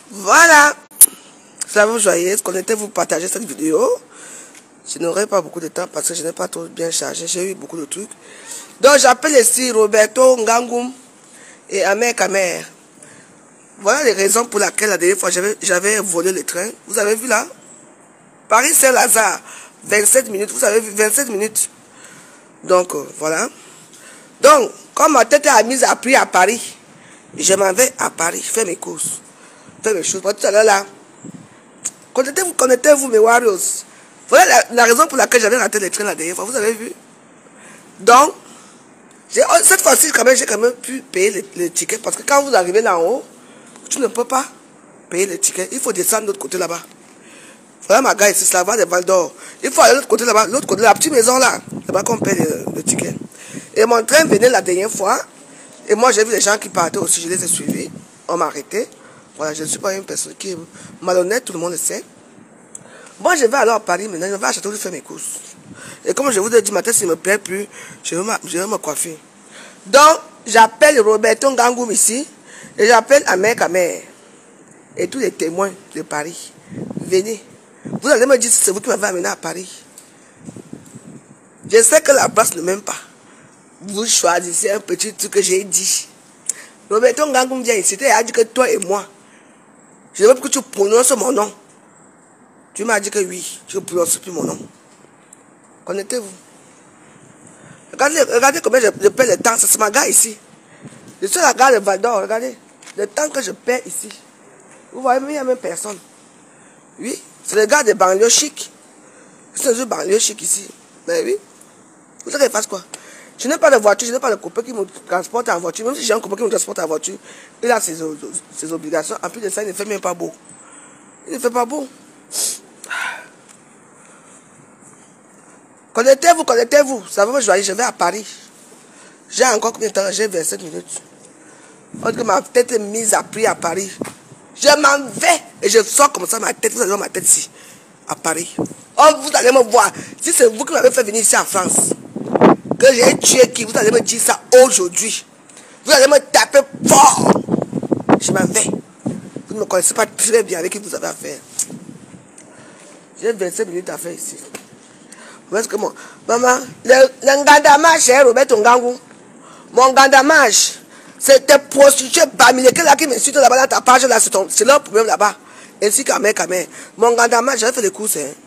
Voilà. Flavie joyeuse, connectez-vous, partagez cette vidéo. Je n'aurai pas beaucoup de temps parce que je n'ai pas trop bien chargé. J'ai eu beaucoup de trucs. Donc j'appelle ici Roberto Ngangum et Amer Kamer. Voilà les raisons pour lesquelles la dernière fois j'avais volé le train. Vous avez vu là? Paris-Saint-Lazare, 27 minutes. Vous avez vu 27 minutes. Donc voilà. Donc, comme ma tête est mise à prix à Paris, je m'en vais à Paris faire mes courses, faire mes choses. Tout à l'heure là, connectez-vous mes warriors. Voilà la raison pour laquelle j'avais raté le train la dernière fois. Vous avez vu? Donc, cette fois-ci, j'ai quand même pu payer le ticket parce que quand vous arrivez là en haut, tu ne peux pas payer le ticket. Il faut descendre de l'autre côté là-bas. Voilà ma gars ici, c'est la voie de Val d'Or. Il faut aller de l'autre côté là-bas, l'autre côté, la petite maison là. Là-bas qu'on paye le ticket. Et mon train venait la dernière fois. Et moi j'ai vu les gens qui partaient aussi, je les ai suivis. On m'a arrêté. Voilà, je ne suis pas une personne qui est malhonnête, tout le monde le sait. Moi je vais alors à Paris maintenant, je vais à Châteauroux faire mes courses. Et comme je vous ai dit, ma tête s'il ne me plaît plus, je vais me coiffer. Donc, j'appelle Roberto Ngangum ici. Et j'appelle Amer Kamer. Et tous les témoins de Paris. Venez. Vous allez me dire si c'est vous qui m'avez amené à Paris. Je sais que la place ne m'aime pas. Vous choisissez un petit truc que j'ai dit. Roberto Ngangum vient ici. Il a dit que toi et moi. Je ne veux plus que tu prononces mon nom. Tu m'as dit que oui. Je ne prononce plus mon nom. Connectez-vous. Regardez combien je perds le temps. C'est ma gare ici. Je suis à la gare de Val d'Or. Regardez. Le temps que je perds ici. Vous voyez, il n'y a même personne. Oui. C'est le gars de banlieue chic. C'est un banlieue chic ici. Mais oui. Vous savez qu'il fasse quoi? Je n'ai pas de voiture, je n'ai pas de copain qui me transporte en voiture. Même si j'ai un copain qui me transporte en voiture, il a ses obligations. En plus de ça, il ne fait même pas beau. Il ne fait pas beau. Connectez-vous, connectez-vous. Ça va me joyer, je vais à Paris. J'ai encore combien de temps? J'ai 27 minutes. On dit que ma tête est mise à prix à Paris. Je m'en vais et je sors comme ça ma tête. Vous allez voir ma tête ici, à Paris. Oh, vous allez me voir. Si c'est vous qui m'avez fait venir ici en France, que j'ai tué qui, vous allez me dire ça aujourd'hui. Vous allez me taper fort. Je m'en vais. Vous ne me connaissez pas très bien avec qui vous avez affaire. J'ai 25 minutes à faire ici. Parce que moi, maman, le gandamage, c'est Roberto Ngangum. Mon gandamage, c'est tes prostituées bamileke là qui m'insultent là-bas dans ta page là, c'est leur problème là-bas. Ainsi qu'Amer Kamer. Mon gandamage, j'avais fait les courses. Hein.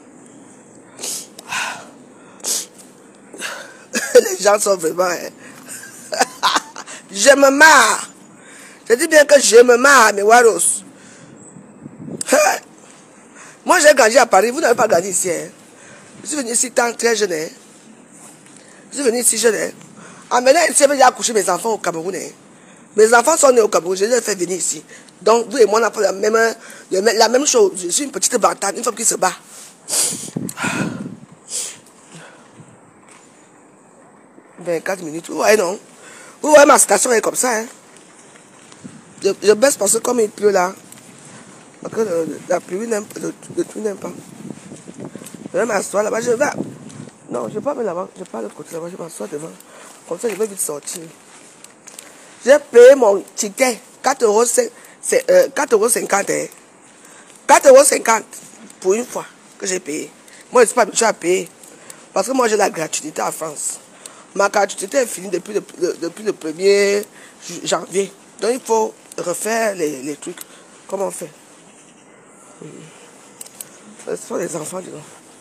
Les gens sont vraiment... Hein. Je me marre. Je dis bien que je me marre, mes waros. Moi, j'ai grandi à Paris. Vous n'avez pas grandi ici. Hein. Je suis venu ici tant très jeune. Hein. Je suis venu ici jeune. Hein. Ah, maintenant, ici, j'ai accouché mes enfants au Cameroun. Hein. Mes enfants sont nés au Cameroun. Je les ai fait venir ici. Donc, vous et moi, on n'a pas la même chose. Je suis une petite bantane, une femme qui se bat. 24 minutes. Vous voyez, non? Vous voyez, ma station est comme ça. Hein? Je baisse parce que comme il pleut là, parce que la pluie n'aime pas, le tout n'aime pas. Je vais m'asseoir là-bas, je vais... Non, je ne vais pas aller là-bas, je ne vais pas de l'autre côté là-bas, je vais m'asseoir devant. Comme ça, je vais vite sortir. J'ai payé mon ticket, 4,50 €. 4,50 €. 4,50 € pour une fois que j'ai payé. Moi, je ne suis pas habitué à payer. Parce que moi, j'ai la gratuité en France. Ma gratuité est finie depuis le 1er janvier. Donc, il faut refaire les trucs. Comment on fait? Ce sont les enfants, disons.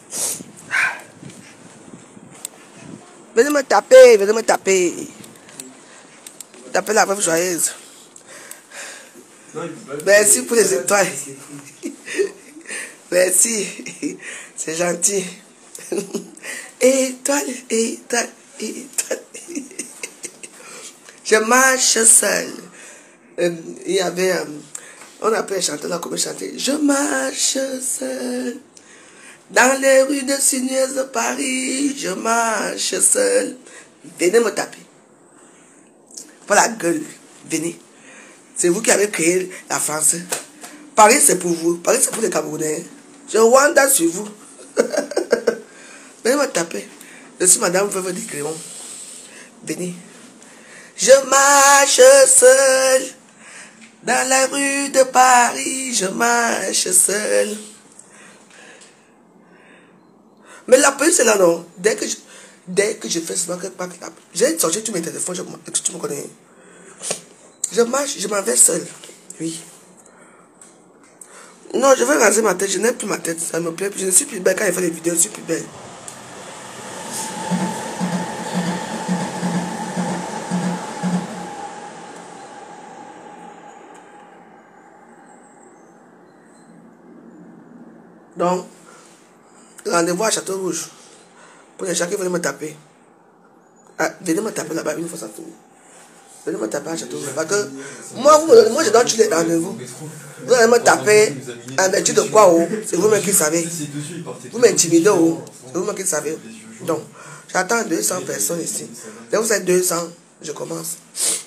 Venez me taper, venez me taper. Tapez la veuve joyeuse. Merci pour les étoiles. Merci. C'est gentil. Étoile, étoile, étoile. Je marche seul. Il y avait... on appelait un chanteur là comme chanter. Je marche seul. Dans les rues de sinueuses de Paris, je marche seul. Venez me taper. Pas la gueule. Venez. C'est vous qui avez créé la France. Paris, c'est pour vous. Paris, c'est pour les Camerounais. Je Rwanda sur vous. Venez me taper. Je suis Madame Veuve de Cléon. Venez. Je marche seul. Dans la rue de Paris, je marche seul. Mais la police est là, non? Dès que je fais ce j'ai sorti tous mes téléphones, tu me connais. Je marche, je m'en vais seul. Oui. Non, je vais raser ma tête, je n'aime plus ma tête, ça me plaît plus. Je ne suis plus belle quand il fait les vidéos, je suis plus belle. Donc, rendez-vous à Château Rouge. Pour les gens qui veulent me taper. Ah, venez me taper là-bas une fois ça finit. Venez me taper à Château Rouge. Parce que moi je donne tous les rendez-vous. Vous allez me taper en vertu de quoi, oh? C'est vous-même qui savez. Vous m'intimidez, oh? C'est vous-même qui savez. Donc, j'attends 200 personnes ici. Dès que vous êtes 200, je commence.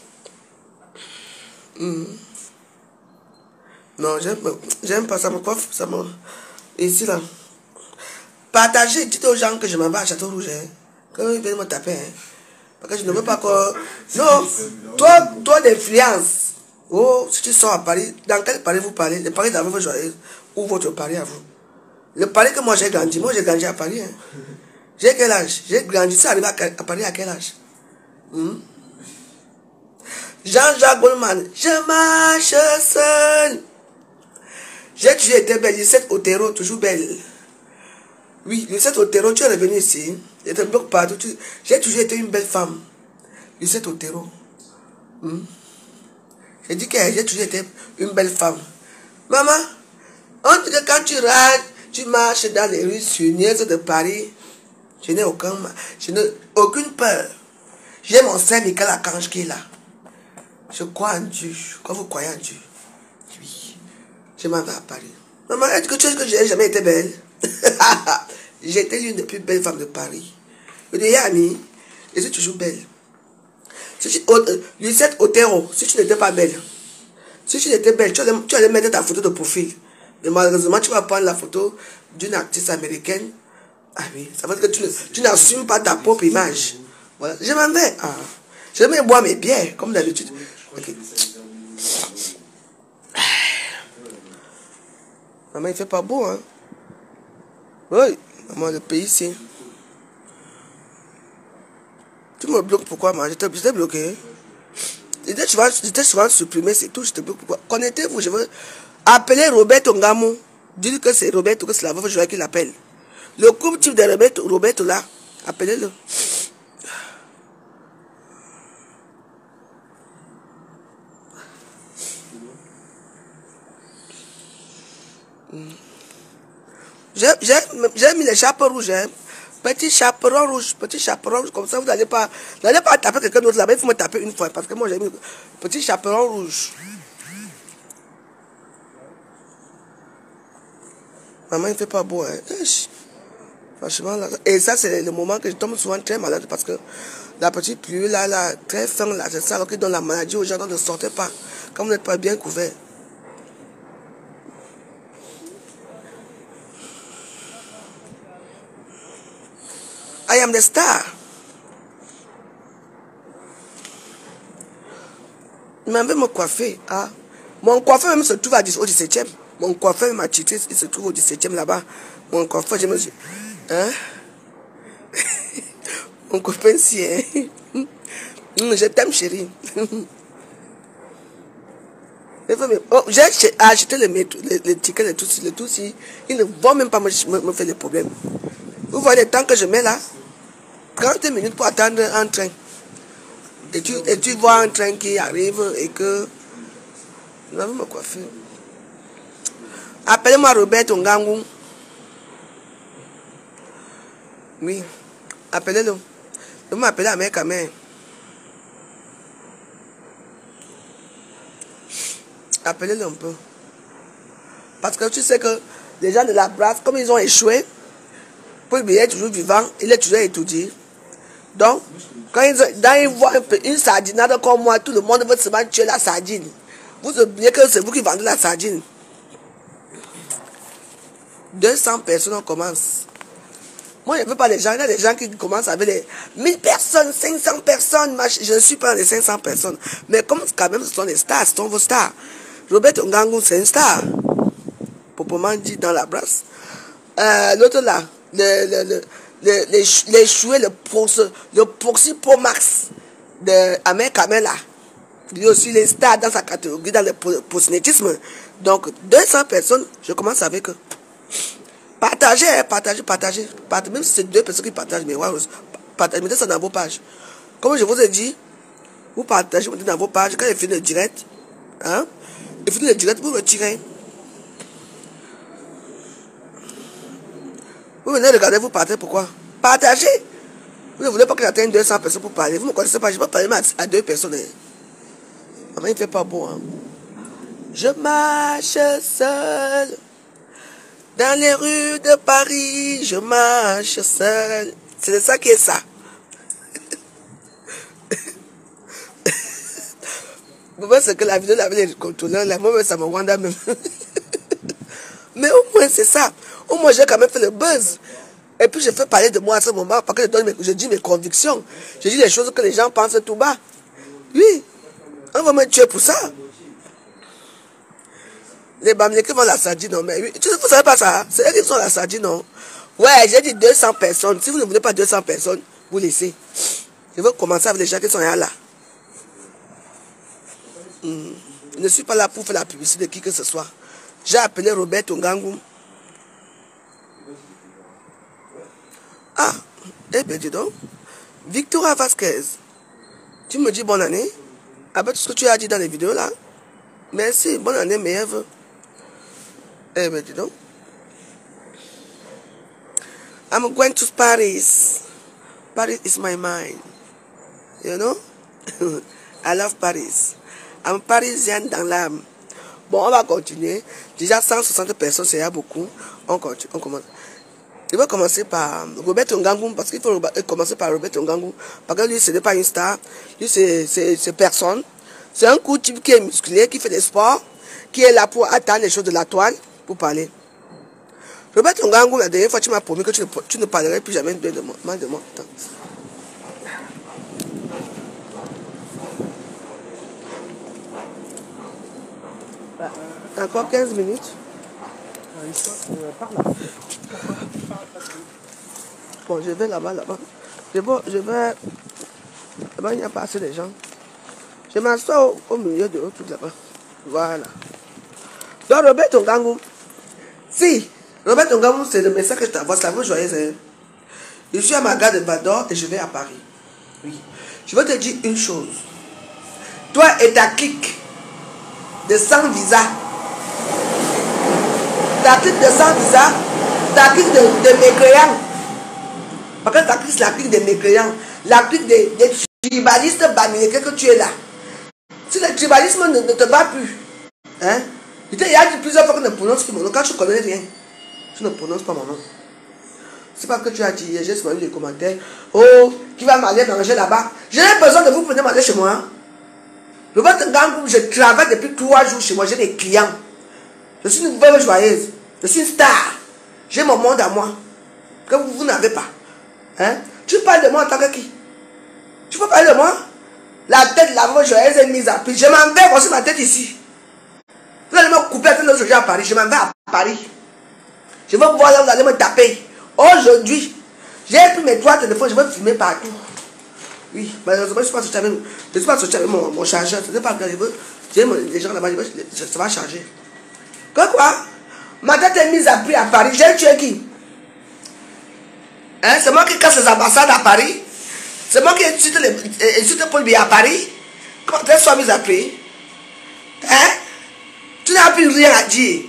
Non, j'aime pas ça. Pourquoi ça me... Ici, là. Partagez, dites aux gens que je m'en vais à Château Rouge. Hein. Quand ils viennent me taper. Hein. Parce que je ne veux pas que... Non, toi d'influence. Oh, si tu sors à Paris, dans quel Paris vous parlez? Le Paris d'avant, ou votre Paris à vous? Le Paris que moi j'ai grandi à Paris. Hein. J'ai quel âge? J'ai grandi, ça arrive à Paris à quel âge? Jean-Jacques Goldman, je marche seul. J'ai toujours été belle, Lucette Otero, toujours belle. Oui, Lucette Otero, tu es revenu ici. Je te bloque partout. J'ai toujours été une belle femme. Lucette Otero. J'ai dit que j'ai toujours été une belle femme. Maman, on dit que quand tu rages, tu marches dans les rues sinueuses de Paris, je n'ai aucune peur. J'ai mon Saint Michel Archange qui est là. Je crois en Dieu. Quand vous croyez en Dieu. Oui. Je m'en vais à Paris. Maman, est-ce que tu sais que je n'ai jamais été belle? J'ai été l'une des plus belles femmes de Paris. Je dis, Yami, je suis toujours belle. Lucette Otero, si tu n'étais pas belle, si tu n'étais belle, tu allais mettre ta photo de profil. Mais malheureusement, tu vas prendre la photo d'une artiste américaine. Ah oui, ça veut dire que tu n'assumes pas ta propre image. Voilà, je m'en vais. Ah. Je vais boire mes bières, comme d'habitude. Okay. Maman, il fait pas beau, hein? Oui, maman, le pays, c'est... Tu me bloques pourquoi, moi? J'étais bloqué. J'étais souvent supprimé, c'est tout, je te bloque pourquoi. Connectez-vous, je veux appeler Roberto Ngamo. Dites que c'est Roberto, que c'est la veuve joie qui l'appelle. Le couple type de Roberto là, appelez-le. J'ai mis les chapeaux rouges, hein. Petit chaperon rouge, comme ça vous n'allez pas taper quelqu'un d'autre là-bas, il faut me taper une fois, parce que moi j'ai mis petit chaperon rouge. Maman, il fait pas beau, hein. Franchement, là, et ça c'est le moment que je tombe souvent très malade, parce que la petite pluie là, très fin là, c'est ça qui donne la maladie aux gens, donc ne sortez pas, quand vous n'êtes pas bien couvert. I am the star. Il m'avait me coiffer. Ah. Mon coiffeur même se trouve au 17e. Mon coiffeur m'a cheaté, il se trouve au 17e là-bas. Mon coiffeur, je me suis... Hein? Mon copain si, hein? Je t'aime, chérie. Oh, j'ai acheté les tickets, les tout si. Ils ne vont même pas me faire des problèmes. Vous voyez le temps que je mets là? 30 minutes pour attendre un train. Et tu vois un train qui arrive et que... Je vais me coiffer. Appelez-moi Robert Ngangou. Oui. Appelez-le. Vous m'appelez à mes caméras. Appelez-le un peu. Parce que tu sais que les gens de la brasse, comme ils ont échoué, pour lui être toujours vivant, il est toujours étudié. Donc, quand ils voient une sardinade comme moi, tout le monde veut seulement tuer la sardine. Vous oubliez que c'est vous qui vendez la sardine. 200 personnes, on commence. Moi, je ne veux pas les gens. Il y a des gens qui commencent avec les 1000 personnes, 500 personnes. Je ne suis pas dans les 500 personnes. Mais comme quand même ce sont les stars, ce sont vos stars. Robert Ngangou, c'est une star. Proprement dit, dans la brasse. L'autre là, les chouets, le Proxy Pro Max de Ahmed Kamela. Il y a aussi les stars dans sa catégorie, dans le prosélytisme. Donc, 200 personnes, je commence avec eux. Partagez. Même si c'est 2 personnes qui partagent, mais partagez, mettez ça dans vos pages. Comme je vous ai dit, vous partagez, mettez dans vos pages. Quand il finit le direct, vous retirez. Vous venez regarder, vous partez, pourquoi? Partagez. Vous ne voulez pas que j'atteigne 200 personnes pour parler. Vous ne me connaissez pas, je ne vais pas parler à 2 personnes. Il ne fait pas beau. Hein. Je marche seul dans les rues de Paris. Je marche seul. C'est ça qui est ça. Vous voyez ce que la vidéo avait les contrôleurs. Là, moi, ça me rend même. Mais au moins, c'est ça. Au moins, j'ai quand même fait le buzz. Et puis, je fais parler de moi à ce moment. Parce que je dis mes convictions. Je dis les choses que les gens pensent tout bas. Oui. On va me tuer pour ça. Les Bamileke vont la sardine, non, mais oui. Vous ne savez pas ça, c'est eux qui sont la sardine, non. Ouais, j'ai dit 200 personnes. Si vous ne voulez pas 200 personnes, vous laissez. Je veux commencer avec les gens qui sont là. Je ne suis pas là pour faire la publicité de qui que ce soit. J'ai appelé Robert Ngangou. Ah, eh bien dis donc. Victoria Vasquez. Tu me dis bonne année. Avec tout ce que tu as dit dans les vidéos là. Merci, bonne année, meilleurs vœux. Eh bien dis donc. I'm going to Paris. Paris is my mind. You know? I love Paris. I'm Parisienne dans l'âme. Bon, on va continuer. Déjà 160 personnes, c'est beaucoup. On continue, on commence. Je vais commencer par Robert Ngangou, parce qu'il faut commencer par Robert Ngangou. Parce que lui, ce n'est pas une star. Lui, c'est personne. C'est un coup type qui est musclé, qui fait des sports, qui est là pour attendre les choses de la toile, pour parler. Robert Ngangou, la dernière fois, tu m'as promis que tu ne parlerais plus jamais de moi. Attends. Encore 15 minutes. Bon, je vais là-bas. Je vais... Là-bas, il n'y a pas assez de gens. Je m'assois au milieu de tout là-bas. Voilà. Donc, Robert Ngangou. Si, Robert Ngangou, c'est le message que je t'envoie. Ça vous joyeuse. Hein? Je suis à ma gare de Bador et je vais à Paris. Oui. Je veux te dire une chose. Toi et ta clique de 100 visas. Ta clique de 100 visas. Ta clique de mécréants. Parce que ta clique, c'est la clique des mécréants. La clique des tribalistes bamileke que tu es là. Si le tribalisme ne te bat plus, hein, il y a dit plusieurs fois que je ne prononce plus mon nom. Quand tu ne connais rien, tu ne prononces pas mon nom. C'est pas que tu as dit, j'ai souvent eu des commentaires. Oh, qui va m'aller manger là-bas. Je n'ai besoin de vous venir manger chez moi. Robert Ngangou, je travaille depuis 3 jours chez moi, j'ai des clients. Je suis une veuve joyeuse. Je suis une star. J'ai mon monde à moi. Que vous n'avez pas. Hein? Tu parles de moi en tant que qui? Tu peux parler de moi? La tête de la veuve joyeuse est mise à prix. Je m'en vais voici ma tête ici. Vous allez me couper la tête de l'autre à Paris. Je m'en vais à Paris. Je veux voir là où vous allez me taper. Aujourd'hui, j'ai pris mes 3 téléphones, je vais filmer partout. Oui, malheureusement, je ne suis pas sorti avec mon chargeur. Ce n'est pas grave. J'ai les gens là-bas, ça va charger. Quoi? Ma tête est mise à prix à Paris. J'ai tué qui? Hein? C'est moi qui casse les ambassades à Paris. C'est moi qui insulte Paul Biya à Paris. Comment tu sois mise à prix? Hein? Tu n'as plus rien à dire.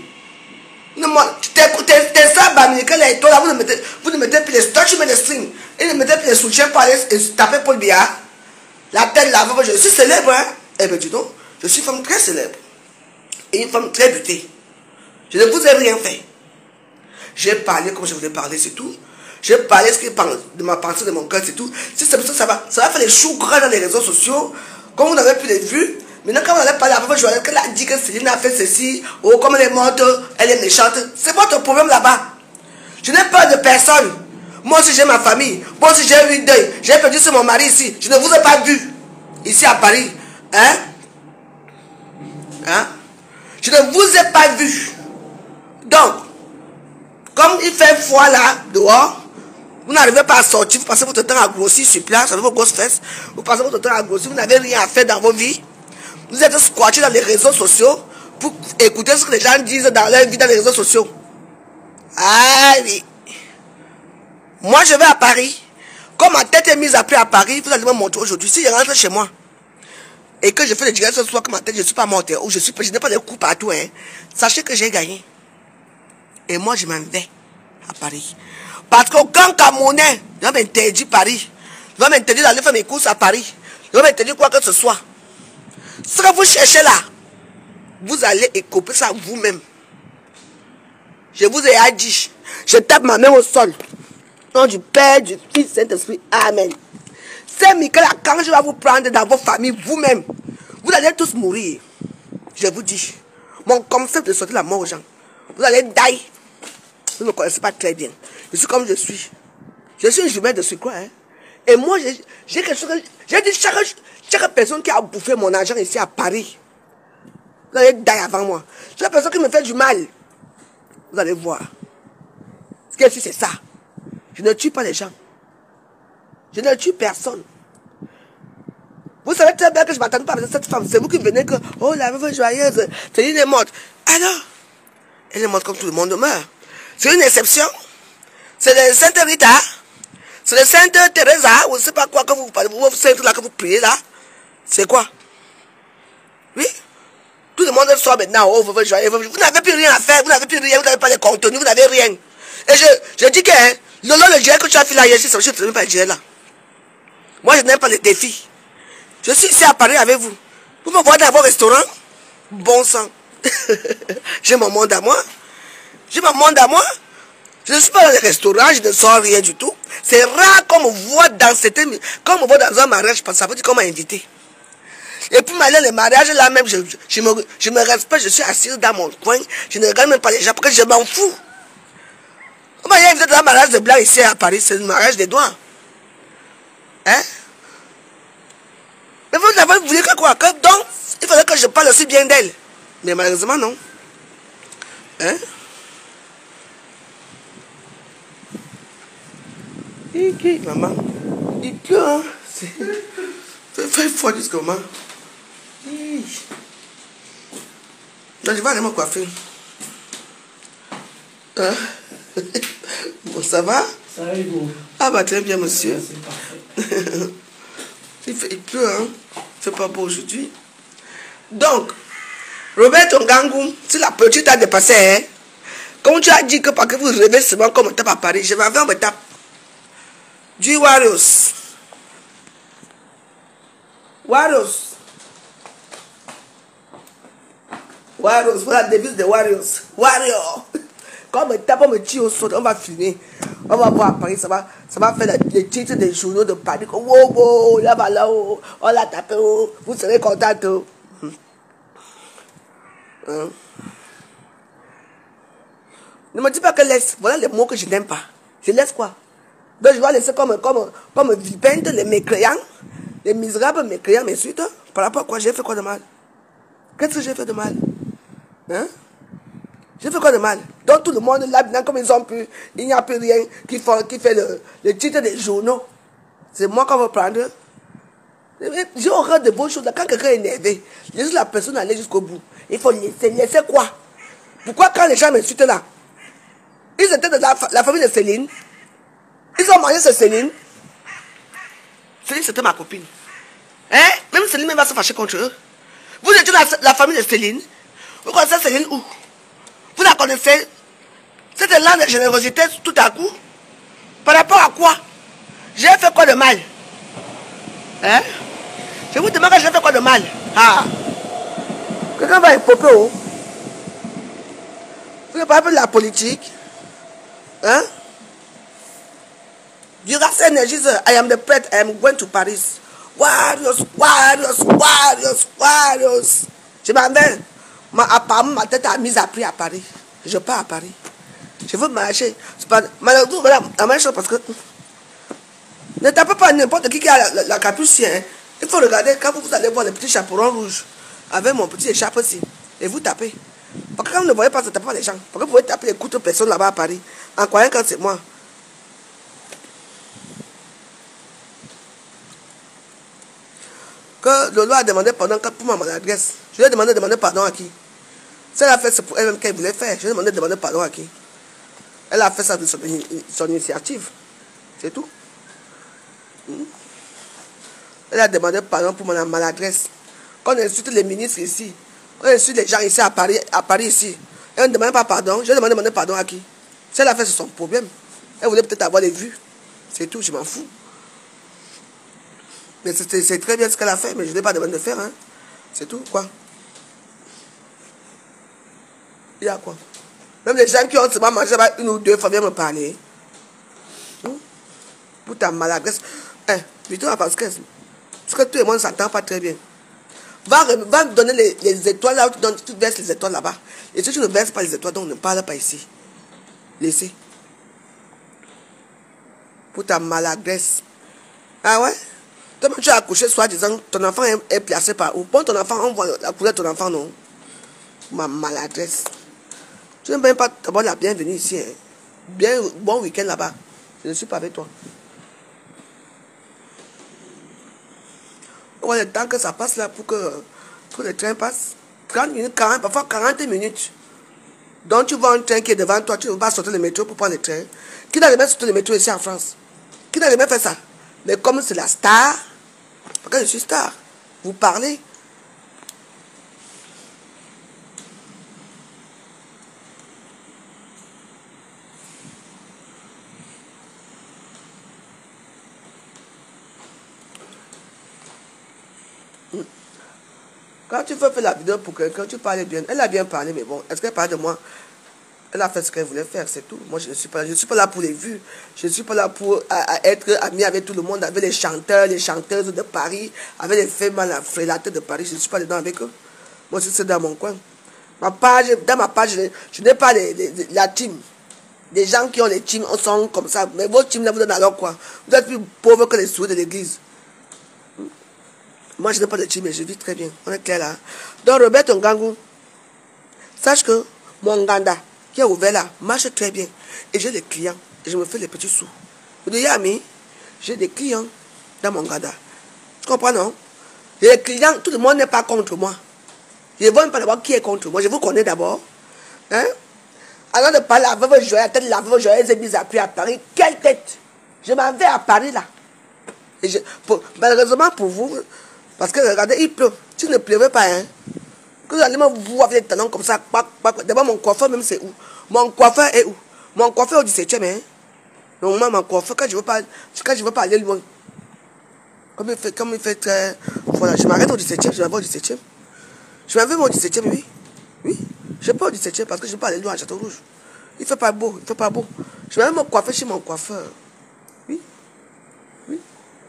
T'es ça, Bamileke, les là, vous ne mettez plus les stocks, tu mets les strings. Et ne mettez plus les soutiens pour aller taper Paul Biya. La tête là, je suis célèbre, hein? Eh bien, dis donc, je suis une femme très célèbre. Et une femme très butée. Je ne vous ai rien fait. J'ai parlé comme je voulais parler, c'est tout. J'ai parlé ce qui est de ma pensée, de mon cœur, c'est tout. Si c'est pour ça, ça va faire des choux gras dans les réseaux sociaux. Comme vous n'avez plus les vues. Maintenant, quand vous allez parler à votre journaliste, qu'elle a dit que Céline a fait ceci, ou comme elle est morte, elle est méchante, c'est votre problème là-bas. Je n'ai peur de personne. Moi aussi, j'ai ma famille. Moi aussi, j'ai eu deuil. J'ai perdu sur mon mari ici. Je ne vous ai pas vu. Ici à Paris. Hein? Hein? Je ne vous ai pas vu. Donc, comme il fait froid là, dehors, vous n'arrivez pas à sortir, vous passez votre temps à grossir sur place avec vos grosses fesses, vous passez votre temps à grossir, vous n'avez rien à faire dans vos vies. Vous êtes squattés dans les réseaux sociaux pour écouter ce que les gens disent dans leur vie dans les réseaux sociaux. Ah oui. Moi, je vais à Paris. Comme ma tête est mise à prix à Paris, vous allez me montrer aujourd'hui. Si je rentre chez moi et que je fais le direct ce soir que ma tête, je ne suis pas morte, ou je n'ai pas de coups partout, hein, sachez que j'ai gagné. Et moi, je m'en vais à Paris. Parce qu'aucun Camerounais ne va m'interdire Paris. Il va m'interdire d'aller faire mes courses à Paris. Il va m'interdire quoi que ce soit. Ce que vous cherchez là, vous allez écoper ça vous-même. Je vous ai dit, je tape ma main au sol. Au nom du Père, du Fils, Saint-Esprit. Amen. C'est Michael quand je vais vous prendre dans vos familles vous-même. Vous allez tous mourir. Je vous dis. Mon concept de sortir la mort aux gens. Vous allez die. Vous ne me connaissez pas très bien. Je suis comme je suis. Je suis une jumelle de sucre. Hein? Et moi, j'ai quelque chose. J'ai dit chaque personne qui a bouffé mon argent ici à Paris. Vous allez die avant moi. Chaque personne qui me fait du mal. Vous allez voir. Ce que c'est ça. Je ne tue pas les gens. Je ne tue personne. Vous savez très bien que je ne m'attends pas avec cette femme. C'est vous qui venez que, oh la veuve joyeuse, Céline est morte. Alors, elle est morte comme tout le monde meurt. C'est une exception. C'est le Sainte Rita. C'est le Sainte Teresa. Ou je ne sais pas quoi que vous parlez. Vous savez là que vous priez là. C'est quoi? Oui. Tout le monde sort maintenant. Oh, veuve joyeuse. Vous n'avez plus rien à faire. Vous n'avez plus rien. Vous n'avez pas de contenu. Vous n'avez rien. Et je dis que hein, le direct que tu as fait là hier, je ne sais pas le direct là. Moi, je n'aime pas les défis. Je suis ici à Paris avec vous. Vous me voyez dans vos restaurants? Bon sang. J'ai mon monde à moi. J'ai mon monde à moi. Je ne suis pas dans les restaurants, je ne sors rien du tout. C'est rare qu'on me voit dans quand on me voit dans un mariage, parce que ça veut dire qu'on m'a invité. Et puis maintenant, les mariages là même, je me respecte, je suis assis dans mon coin. Je ne regarde même pas les gens parce que je m'en fous. On m'a invité dans un mariage de blanc ici à Paris, c'est le mariage des doigts. Hein? Mais vous voulez que quoi? Donc, il faudrait que je parle aussi bien d'elle. Mais malheureusement, non. Hein? Maman, il pleut, hein? Fait froid jusqu'au moment. Donc, je vais aller me coiffer. Hein? Bon, ça va? Ça va, Hugo. Ah bah très bien, monsieur. C'est parfait. Il pleut, hein? Il fait pas beau aujourd'hui. Donc, Robert Ongangou, si la petite a dépassé, hein? Comme tu as dit que parce que vous rêvez seulement comme on tape à Paris, je vais avoir me tape. Du Warriors. Warriors. Warriors, voilà la devise des Warriors. Warrior. Quand on me tape, on me tire au sol, on va filmer. On va voir à Paris, ça va faire les titres des journaux de Paris. Oh, oh, là, là, oh, on l'a tapé, oh, vous serez content. Oh. Hein? Ne me dis pas que laisse. Voilà les mots que je n'aime pas. Je laisse quoi? Donc je dois laisser comme vilipende les mécréants, les misérables mécréants m'insultent. Par rapport à quoi? J'ai fait quoi de mal? Qu'est-ce que j'ai fait de mal? Hein? J'ai fait quoi de mal? Donc tout le monde là, maintenant, comme ils ont pu, il n'y a plus rien qui fait le titre des journaux. C'est moi qu'on va prendre. J'ai horreur de vos choses. Quand quelqu'un est énervé, je laisse la personne aller jusqu'au bout. Il faut laisser quoi? Pourquoi quand les gens m'insultent là? Ils étaient de la famille de Céline. Ils ont mangé ce Céline. Céline, c'était ma copine. Hein? Même Céline va se fâcher contre eux. Vous étiez la famille de Céline. Vous connaissez Céline où? Vous la connaissez? Cette élan de générosité tout à coup. Par rapport à quoi? J'ai fait quoi de mal? Hein? Je vous demande que j'ai fait quoi de mal? Ah! Quelqu'un va époper où? Vous ne parlez pas de la politique? Hein? You got energies. I am the pet. I am going to Paris. Warriors, warriors, warriors, warriors. Je m'en vais. Apparemment, ma tête a mis à prix à Paris. Je pars à Paris. Je veux marcher. Malheureusement, voilà la même chose parce que ne tapez pas n'importe qui a la capuche. Hein. Il faut regarder quand vous allez voir les petits chaperons rouges avec mon petit écharpe aussi. Et vous tapez. Parce que quand vous ne voyez pas, ça ne tape pas les gens. Parce que vous pouvez taper les coups de personnes là-bas à Paris, en croyant que c'est moi. Que Lolo a demandé pardon pour ma maladresse. Je lui ai demandé de demander pardon à qui? Si elle a fait, c'est pour elle-même qu'elle voulait faire. Je lui ai demandé de demander pardon à qui? Elle a fait ça de son initiative. C'est tout. Elle a demandé pardon pour ma maladresse. Quand on insulte les ministres ici, quand on insulte les gens ici à Paris ici, elle ne demande pas pardon. Je lui ai demandé de demander pardon à qui? Si elle a fait, c'est son problème. Elle voulait peut-être avoir les vues. C'est tout, je m'en fous. Mais c'est très bien ce qu'elle a fait, mais je ne l'ai pas demandé de faire. Hein. C'est tout, quoi. Il y a quoi? Même les gens qui ont seulement mangé une ou deux fois viennent me parler. Pour ta maladresse. Plutôt parce que tout le monde ne s'entend pas très bien. Va me donner les étoiles là où tu verses les étoiles là-bas. Et si tu ne verses pas les étoiles, donc ne parle pas ici. Laissez. Pour ta maladresse. Ah ouais? Toi, tu as accouché, soi-disant, ton enfant est placé par où? Bon, ton enfant, on voit la couleur de ton enfant, non? Ma maladresse. Tu n'aimes même pas d'abord la bienvenue ici. Hein? Bon week-end là-bas. Je ne suis pas avec toi. On voit le temps que ça passe là pour que le train passe. 30 minutes, 40, parfois 40 minutes. Donc tu vois un train qui est devant toi, tu ne vas pas sortir le métro pour prendre le train. Qui n'a jamais sorti le métro ici en France? Qui n'a jamais fait ça? Mais comme c'est la star, parce que je suis star, vous parlez. Quand tu veux faire la vidéo pour quelqu'un, tu parles bien. Elle a bien parlé, mais bon, est-ce qu'elle parle de moi? Elle a fait ce qu'elle voulait faire, c'est tout. Moi, je ne suis pas là. Je ne suis pas là pour les vues. Je ne suis pas là pour être ami avec tout le monde, avec les chanteurs, les chanteuses de Paris, avec les femmes à la frélatée de Paris. Je ne suis pas dedans avec eux. Moi, c'est dans mon coin. Dans ma page, je n'ai pas la team. Des gens qui ont les teams sont comme ça. Mais vos teams, là, vous donnez alors quoi? Vous êtes plus pauvres que les sous de l'église. Moi, je n'ai pas de team, mais je vis très bien. On est clair là. Donc, Robert Ngangou, sache que mon Nganda, qui est ouvert là, marche très bien. Et j'ai des clients. Et je me fais les petits sous. Vous dites, Yami, j'ai des clients dans mon Nganda. Tu comprends, non? Les clients, tout le monde n'est pas contre moi. Je ne vois même pas d'abord qui est contre moi. Je vous connais d'abord. Hein? Alors de parler à la veuve Joël, la tête de la veuve Joël, j'ai mis à pied à Paris. Quelle tête? Je m'en vais à Paris là. Et malheureusement pour vous, parce que regardez, il pleut. Tu ne pleuvais pas, hein? Que vous allez me voir avec des talons comme ça. D'abord, mon coiffeur, même, c'est où? Mon coiffeur est où? Mon coiffeur au 17e, hein? Normalement, mon coiffeur, quand je veux pas aller loin, comme il fait très. Voilà, je m'arrête au 17e, je vais au 17e. Je m'en vais au 17e, oui. Oui. Je ne vais pas au 17e parce que je ne veux pas aller loin à Château-Rouge. Il ne fait pas beau, il fait pas beau. Je vais même me coiffer chez mon coiffeur. Oui. Oui.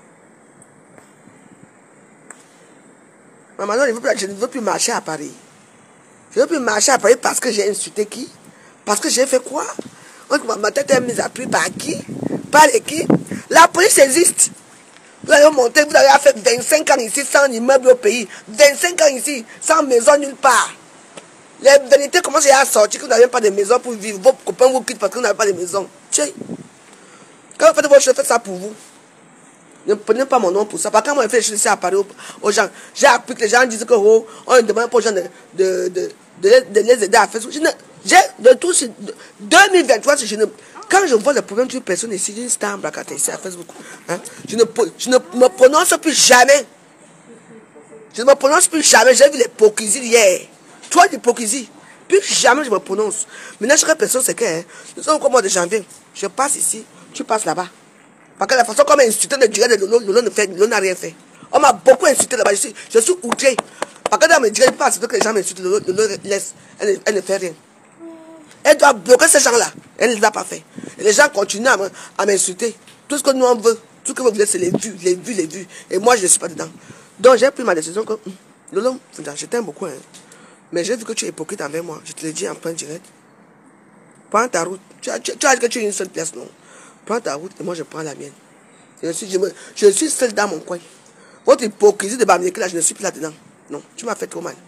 Mais maintenant, je ne veux plus marcher à Paris. Je ne veux plus marcher à Paris parce que j'ai insulté qui? Parce que j'ai fait quoi? Ma tête est mise à prix par qui? Par les qui? La police existe. Vous avez monté, vous avez fait 25 ans ici sans immeuble au pays. 25 ans ici, sans maison nulle part. Les vérités commencent à sortir que vous n'avez pas de maison pour vivre. Vos copains vous quittent parce que vous n'avez pas de maison. Tiens. Quand vous faites vos choses, faites ça pour vous. Ne prenez pas mon nom pour ça. Parce que quand moi je fais les choses ici à Paris aux gens, j'ai appris que les gens disent que on ne demande pas aux gens de les aider à faire ça. J'ai de tout 2023, quand je vois les problèmes d'une personne ici, d'une star en Blacata ici à Facebook, hein, je ne me prononce plus jamais. Je ne me prononce plus jamais. J'ai vu l'hypocrisie hier. Toi, l'hypocrisie. Plus jamais je me prononce. Maintenant, chaque personne, c'est que nous sommes au mois de janvier. Je passe ici, tu passes là-bas. Parce que la façon comme insulté le direct de Lolo n'a rien fait. On m'a beaucoup insulté là-bas. Je suis outré. Parce que dans mes directs, pas que les gens m'insultent, Lolo laisse. Elle ne fait rien. Elle doit bloquer ces gens-là. Elle ne l'a pas fait. Et les gens continuent à m'insulter. Tout ce que nous on veut, tout ce que vous voulez, c'est les vues, les vues, les vues. Et moi, je ne suis pas dedans. Donc, j'ai pris ma décision que, Lolo, je t'aime beaucoup, hein. Mais j'ai vu que tu es hypocrite avec moi. Je te l'ai dit en point direct. Prends ta route. Tu as dit que tu es une seule place, non? Prends ta route et moi je prends la mienne. Je suis seul dans mon coin. Votre hypocrisie de Bamileke là, je ne suis plus là-dedans. Non, tu m'as fait trop mal.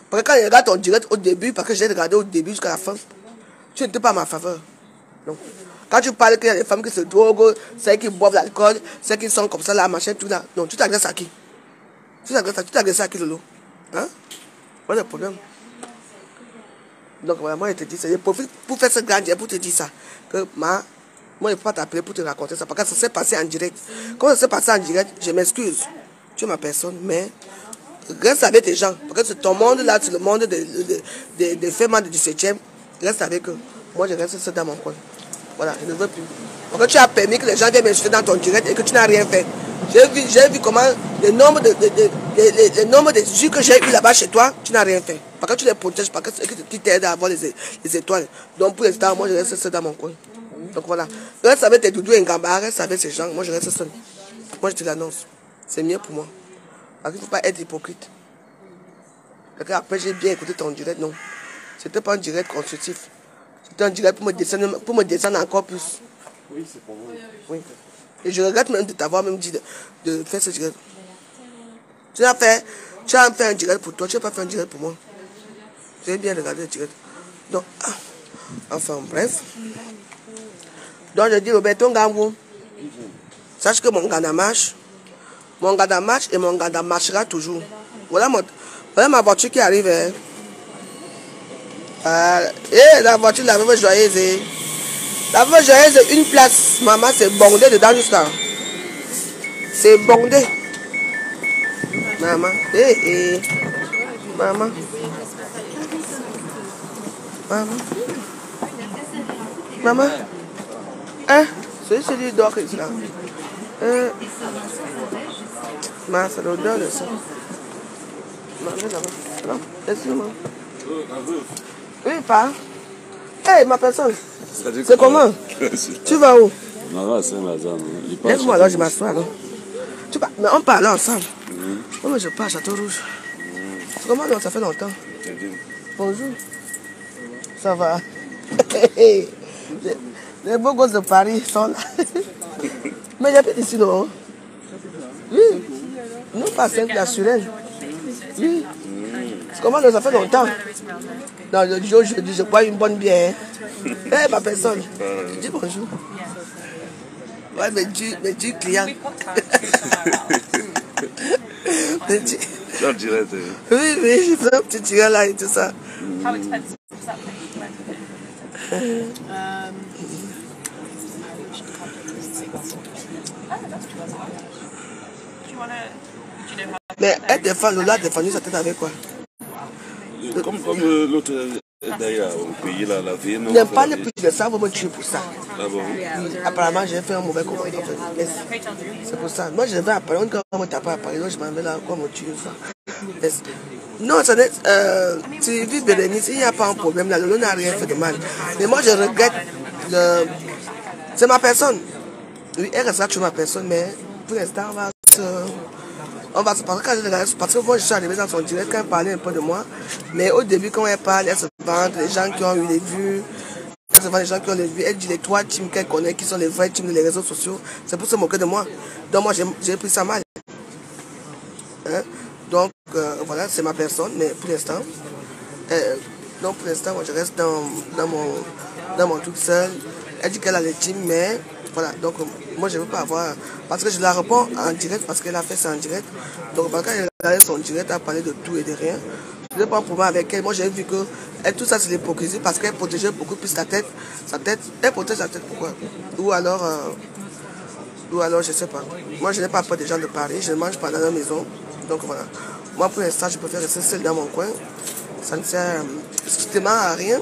Parce que quand il regarde ton direct au début, parce que j'ai regardé au début jusqu'à la fin, tu n'étais pas à ma faveur. Donc, quand tu parles qu'il y a des femmes qui se droguent, celles qui boivent l'alcool, celles qui sont comme ça, là, machin, tout là. Non, tu t'agresses à qui? Tu t'agresses à qui, Lolo? Hein? Voilà le problème. Donc, voilà, moi, je te dis ça. Je profite pour faire ce grand pour te dire ça. Que moi, je ne peux pas t'appeler pour te raconter ça. Parce que ça s'est passé en direct. Quand ça s'est passé en direct, je m'excuse. Tu es ma personne, mais reste avec tes gens. Parce que c'est ton monde là, c'est le monde des femmes du 17e. Reste avec eux. Moi, je reste seul dans mon coin. Voilà, je ne veux plus. Parce que tu as permis que les gens viennent m'insulter dans ton direct et que tu n'as rien fait. J'ai vu comment le nombre de jus que j'ai eu là-bas chez toi, tu n'as rien fait. Parce que tu les protèges, parce que tu t'aides à avoir les étoiles. Donc pour l'instant, moi je reste seul dans mon coin. Donc voilà. Reste avec tes doudous et Ngamba, reste avec ces gens. Moi je reste seul. Moi je te l'annonce. C'est mieux pour moi. Parce qu'il ne faut pas être hypocrite. Parce qu'après j'ai bien écouté ton direct, non. C'était pas un direct constructif. C'était un direct pour me descendre encore plus. Oui, c'est pour moi. Oui. Et je regrette même de t'avoir même dit de faire ce direct. Tu as fait un direct pour toi, tu n'as pas fait un direct pour moi. J'ai bien regardé le direct. Donc, enfin, bref. Donc, je dis, Roberto Ngambou, sache que mon gars marche. Mon gars marche et mon gars marchera toujours. Voilà ma voiture qui arrive. Hein. La voiture, la veuve joyeuse. Hein. La veuve joyeuse, une place. Maman, c'est bondé dedans jusqu'à. C'est bondé. Maman. Maman. Maman. Maman. Hein? C'est celui d'or qui est là. Maman, c'est l'odeur de ça. Maman, là-bas. Non, laisse-moi. Oui, pas. Hey, ma personne. C'est comment? Tu vas où? Laisse-moi alors, je m'assois. Mais on parle ensemble. Moi, je pars à Château Rouge. Comment donc, ça fait longtemps? Bonjour. Ça va? Les beaux gosses de Paris sont là. Mais j'habite ici, non? Oui. Nous, pas simple, la Surène. Oui. Comment donc, ça fait longtemps? Dans le jour, je dis, je bois une bonne bière. Eh, ma personne. Je dis bonjour. Ouais, mais dis client. Dans le direct. Oui, j'ai fait un petit tirage là et tout ça. Mais elle défend, Lola a défendu sa tête avec quoi? Comme l'autre d'ailleurs au pays là, la vie. Ne parle plus de ça, vous me tuez pour ça. Ah bon? Apparemment, j'ai fait un mauvais comportement. C'est pour ça. Moi, je vais à Paris. Quand on ne t'a pas à Paris, je m'en vais là, quoi, me tuer ça. Non, ça n'est. Tu vis Bérénice, il n'y a pas un problème là. Lolo n'a rien fait de mal. Mais moi, je regrette. C'est ma personne. Oui, elle restera toujours ma personne, mais pour l'instant, on va se passer parce que moi je suis arrivé dans son direct quand elle parlait un peu de moi, mais au début quand elle parle, elle se vante les gens qui ont eu les vues, elle se vante les gens qui ont les vues, elle dit les trois teams qu'elle connaît qui sont les vrais teams des réseaux sociaux, c'est pour se moquer de moi. Donc moi j'ai pris ça mal. Hein? Donc voilà, c'est ma personne, mais pour l'instant, moi je reste dans mon truc seul. Elle dit qu'elle a les teams, mais voilà, donc moi je ne veux pas avoir, parce que je la réponds en direct, parce qu'elle a fait ça en direct. Donc quand elle a regardé son direct, elle a parlé de tout et de rien. Je n'ai pas un problème avec elle. Moi j'ai vu que tout ça c'est l'hypocrisie, parce qu'elle protégeait beaucoup plus sa tête. Elle protège sa tête pourquoi? Ou alors je ne sais pas. Moi je n'ai pas peur des gens de Paris, je ne mange pas dans la maison. Donc voilà. Moi pour l'instant je préfère rester seul dans mon coin. Ça ne sert strictement à rien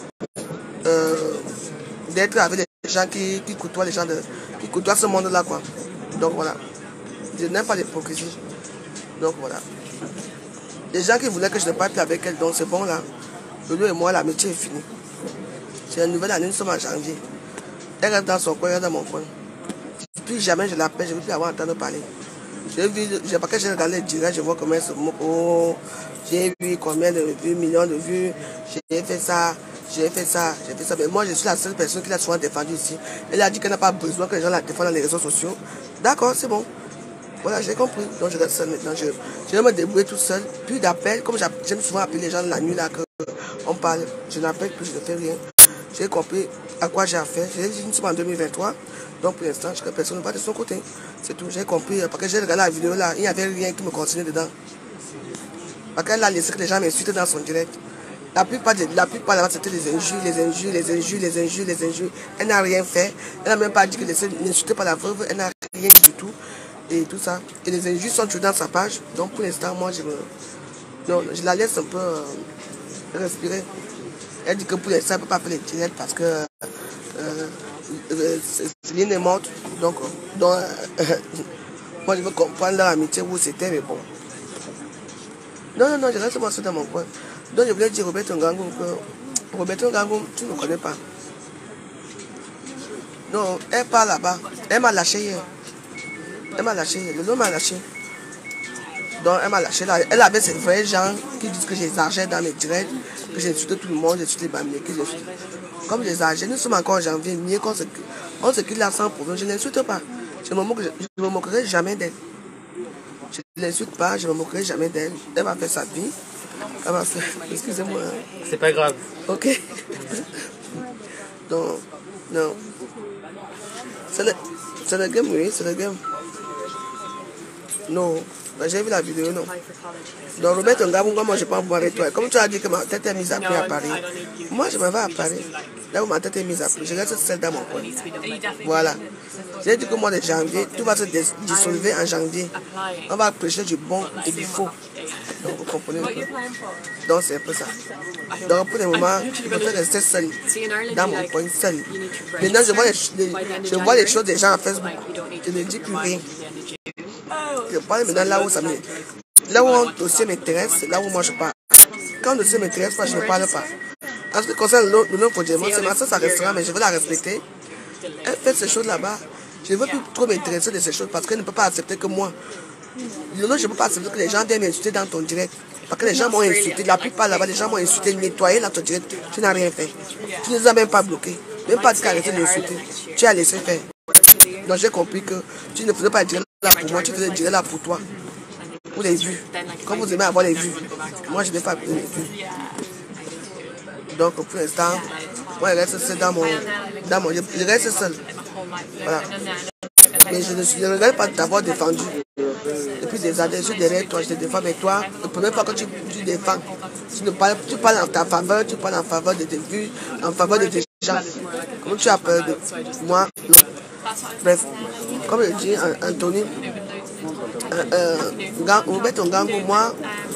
d'être avec les gens qui côtoient les gens qui côtoient ce monde-là, quoi. Donc voilà. Je n'aime pas l'hypocrisie. Donc voilà. Les gens qui voulaient que je ne parle plus avec elle, donc c'est bon là. Lolo et moi, l'amitié est finie. C'est une nouvelle année, nous sommes en janvier. Elle reste dans son coin, elle reste dans mon coin. Plus jamais je l'appelle, je ne veux plus avoir entendu parler. Parce que j'ai regardé le direct, je vois comment elle se moque. Oh, j'ai vu combien de vues, millions de vues. J'ai fait ça. Mais moi, je suis la seule personne qui l'a souvent défendue ici. Elle a dit qu'elle n'a pas besoin que les gens la défendent dans les réseaux sociaux. D'accord, c'est bon. Voilà, j'ai compris. Donc je reste seul maintenant. Je vais me débrouiller tout seul. Plus d'appels. Comme j'aime souvent appeler les gens la nuit là, on parle. Je n'appelle plus, je ne fais rien. J'ai compris à quoi j'ai affaire. J'ai dit, nous sommes en 2023. Donc pour l'instant, je ne personne pas de son côté. C'est tout. J'ai compris. Parce que j'ai regardé la vidéo là, il n'y avait rien qui me continuait dedans. Parce qu'elle a laissé que les gens m'insultent dans son direct. La plupart là-bas, c'était les injures, les injures, les injures, les injures, les injures. Elle n'a rien fait. Elle n'a même pas dit que n'insultez pas la veuve. Elle n'a rien dit du tout. Et tout ça. Et les injures sont toujours dans sa page. Donc pour l'instant, moi, je la laisse un peu respirer. Elle dit que pour l'instant, elle ne peut pas faire les directs parce que Céline est morte. Donc moi, je veux comprendre leur amitié où c'était, mais bon. Non, je reste moi seul dans mon coin. Donc je voulais dire Roberto Ngangou que Roberto Ngangou, tu ne me connais pas. Non, elle part là-bas. Elle m'a lâché hier. Elle m'a lâché hier. Le nom m'a lâché. Donc elle m'a lâché là. Elle avait ces vrais gens qui disent que j'exagère dans mes directs, que j'insulte tout le monde, j'insulte les bambins, que j'insulte. Comme j'exagère, nous sommes encore en janvier, mieux qu'on se quitte là sans problème. Je n'insulte pas. Je ne me moquerai jamais d'elle. Je ne l'insulte pas, je ne me moquerai jamais d'elle. Elle va faire sa vie. Elle va faire... Excusez-moi. C'est pas grave. Ok. Donc, non. C'est le game, oui, c'est le game. Non. J'ai vu la vidéo, non. Donc, Robert Ngangou, moi, je ne peux pas voir avec toi. Comme tu as dit que ma tête est mise à prix à Paris, moi, je m'en vais à Paris. Là où ma tête est mise à prix, je reste seule dans mon coin. Voilà. J'ai dit que moi, de janvier, tout va se dissolver en janvier. On va prêcher du bon et du faux. Donc, vous comprenez un peu. Donc, c'est un peu ça. Donc, pour le moment, je préfère rester seule dans mon coin, seule. Maintenant, je vois les choses des gens à Facebook. Je ne dis plus rien. Je parle maintenant là où ça me... Là où un dossier m'intéresse, c'est là où moi je parle. Quand un dossier m'intéresse pas, je ne parle pas. En ce qui concerne le nom pour Diamant, c'est ma soeur, ça restera, mais je veux la respecter. Elle fait ces choses là-bas. Je ne veux plus trop m'intéresser de ces choses parce qu'elle ne peut pas accepter que moi. Je ne peux pas accepter que les gens viennent m'insulter dans ton direct. Parce que les gens m'ont insulté. La plupart là-bas, les gens m'ont insulté, nettoyé dans ton direct. Tu n'as rien fait. Tu ne les as même pas bloqués. Même pas dit qu'arrêter de l'insulter. Tu as laissé faire. Donc j'ai compris que tu ne faisais pas le direct là pour moi, tu faisais le direct là pour toi. Pour les vues. Comme vous aimez avoir les vues. Moi je n'ai pas les vues. Donc pour l'instant, moi je reste seul dans mon. Je reste seul. Voilà. Mais je ne regrette pas d'avoir défendu. Depuis des années, je suis derrière toi, je te défends, mais toi, la première fois que tu défends, tu parles en ta faveur, tu parles en faveur de tes vues, en faveur de tes gens. Comment tu as peur de moi? Non. Bref, comme je dis, Anthony, Roberto Ngangou, moi,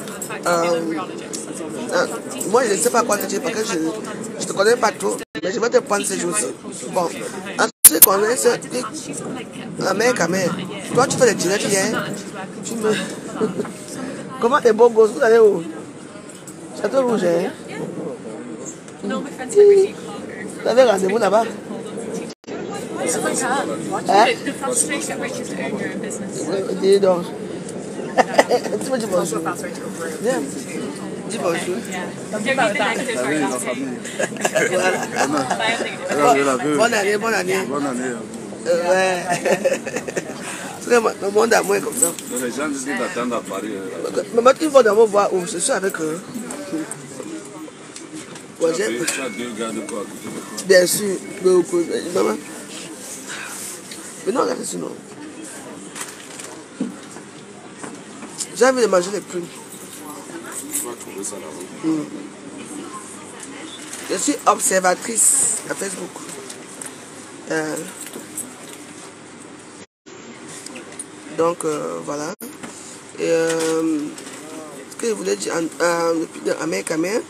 je ne sais pas quoi te dire parce que je ne te connais pas trop, mais je vais te prendre ces jours-ci. Bon, en ce qui concerne la mère Kamel, toi tu fais les directs hier, tu me... Comment t'es beau gosse, vous allez où? Château Rouge, hein? Vous avez rendez-vous là-bas? Hein? Dis donc. Tu me dis bonjour. Viens. Dis bonjour. Voilà. Bonne année, bonne année. Bonne année. Ouais. Le monde à moi comme ça. Les gens disent d'attendre à Paris. Mais maintenant, ils vont d'abord voir où je suis avec eux. Tu as deux gars de quoi? Bien sûr. Maman. Mais non, regardez sinon. J'ai envie de manger les prunes. Tu vas trouver ça là-bas. Je suis observatrice à Facebook. Donc voilà. Et ce que je voulais dire depuis Ahmed Kamel.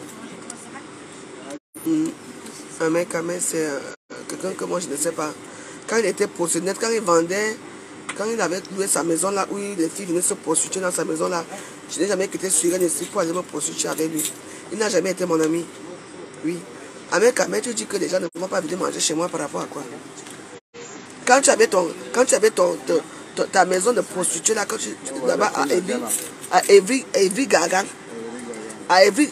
Ahmed Kamel, c'est quelqu'un que moi je ne sais pas. Quand il était prostitué, quand il vendait, quand il avait loué sa maison là, où les filles venaient se prostituer dans sa maison là, je n'ai jamais quitté sur une ici pour aller me prostituer avec lui. Il n'a jamais été mon ami. Oui. Ahmed Kamel, tu dis que les gens ne vont pas venir manger chez moi par rapport à quoi? Quand tu avais ta maison de prostituée là, quand tu là-bas à Evry Gaga, à Evry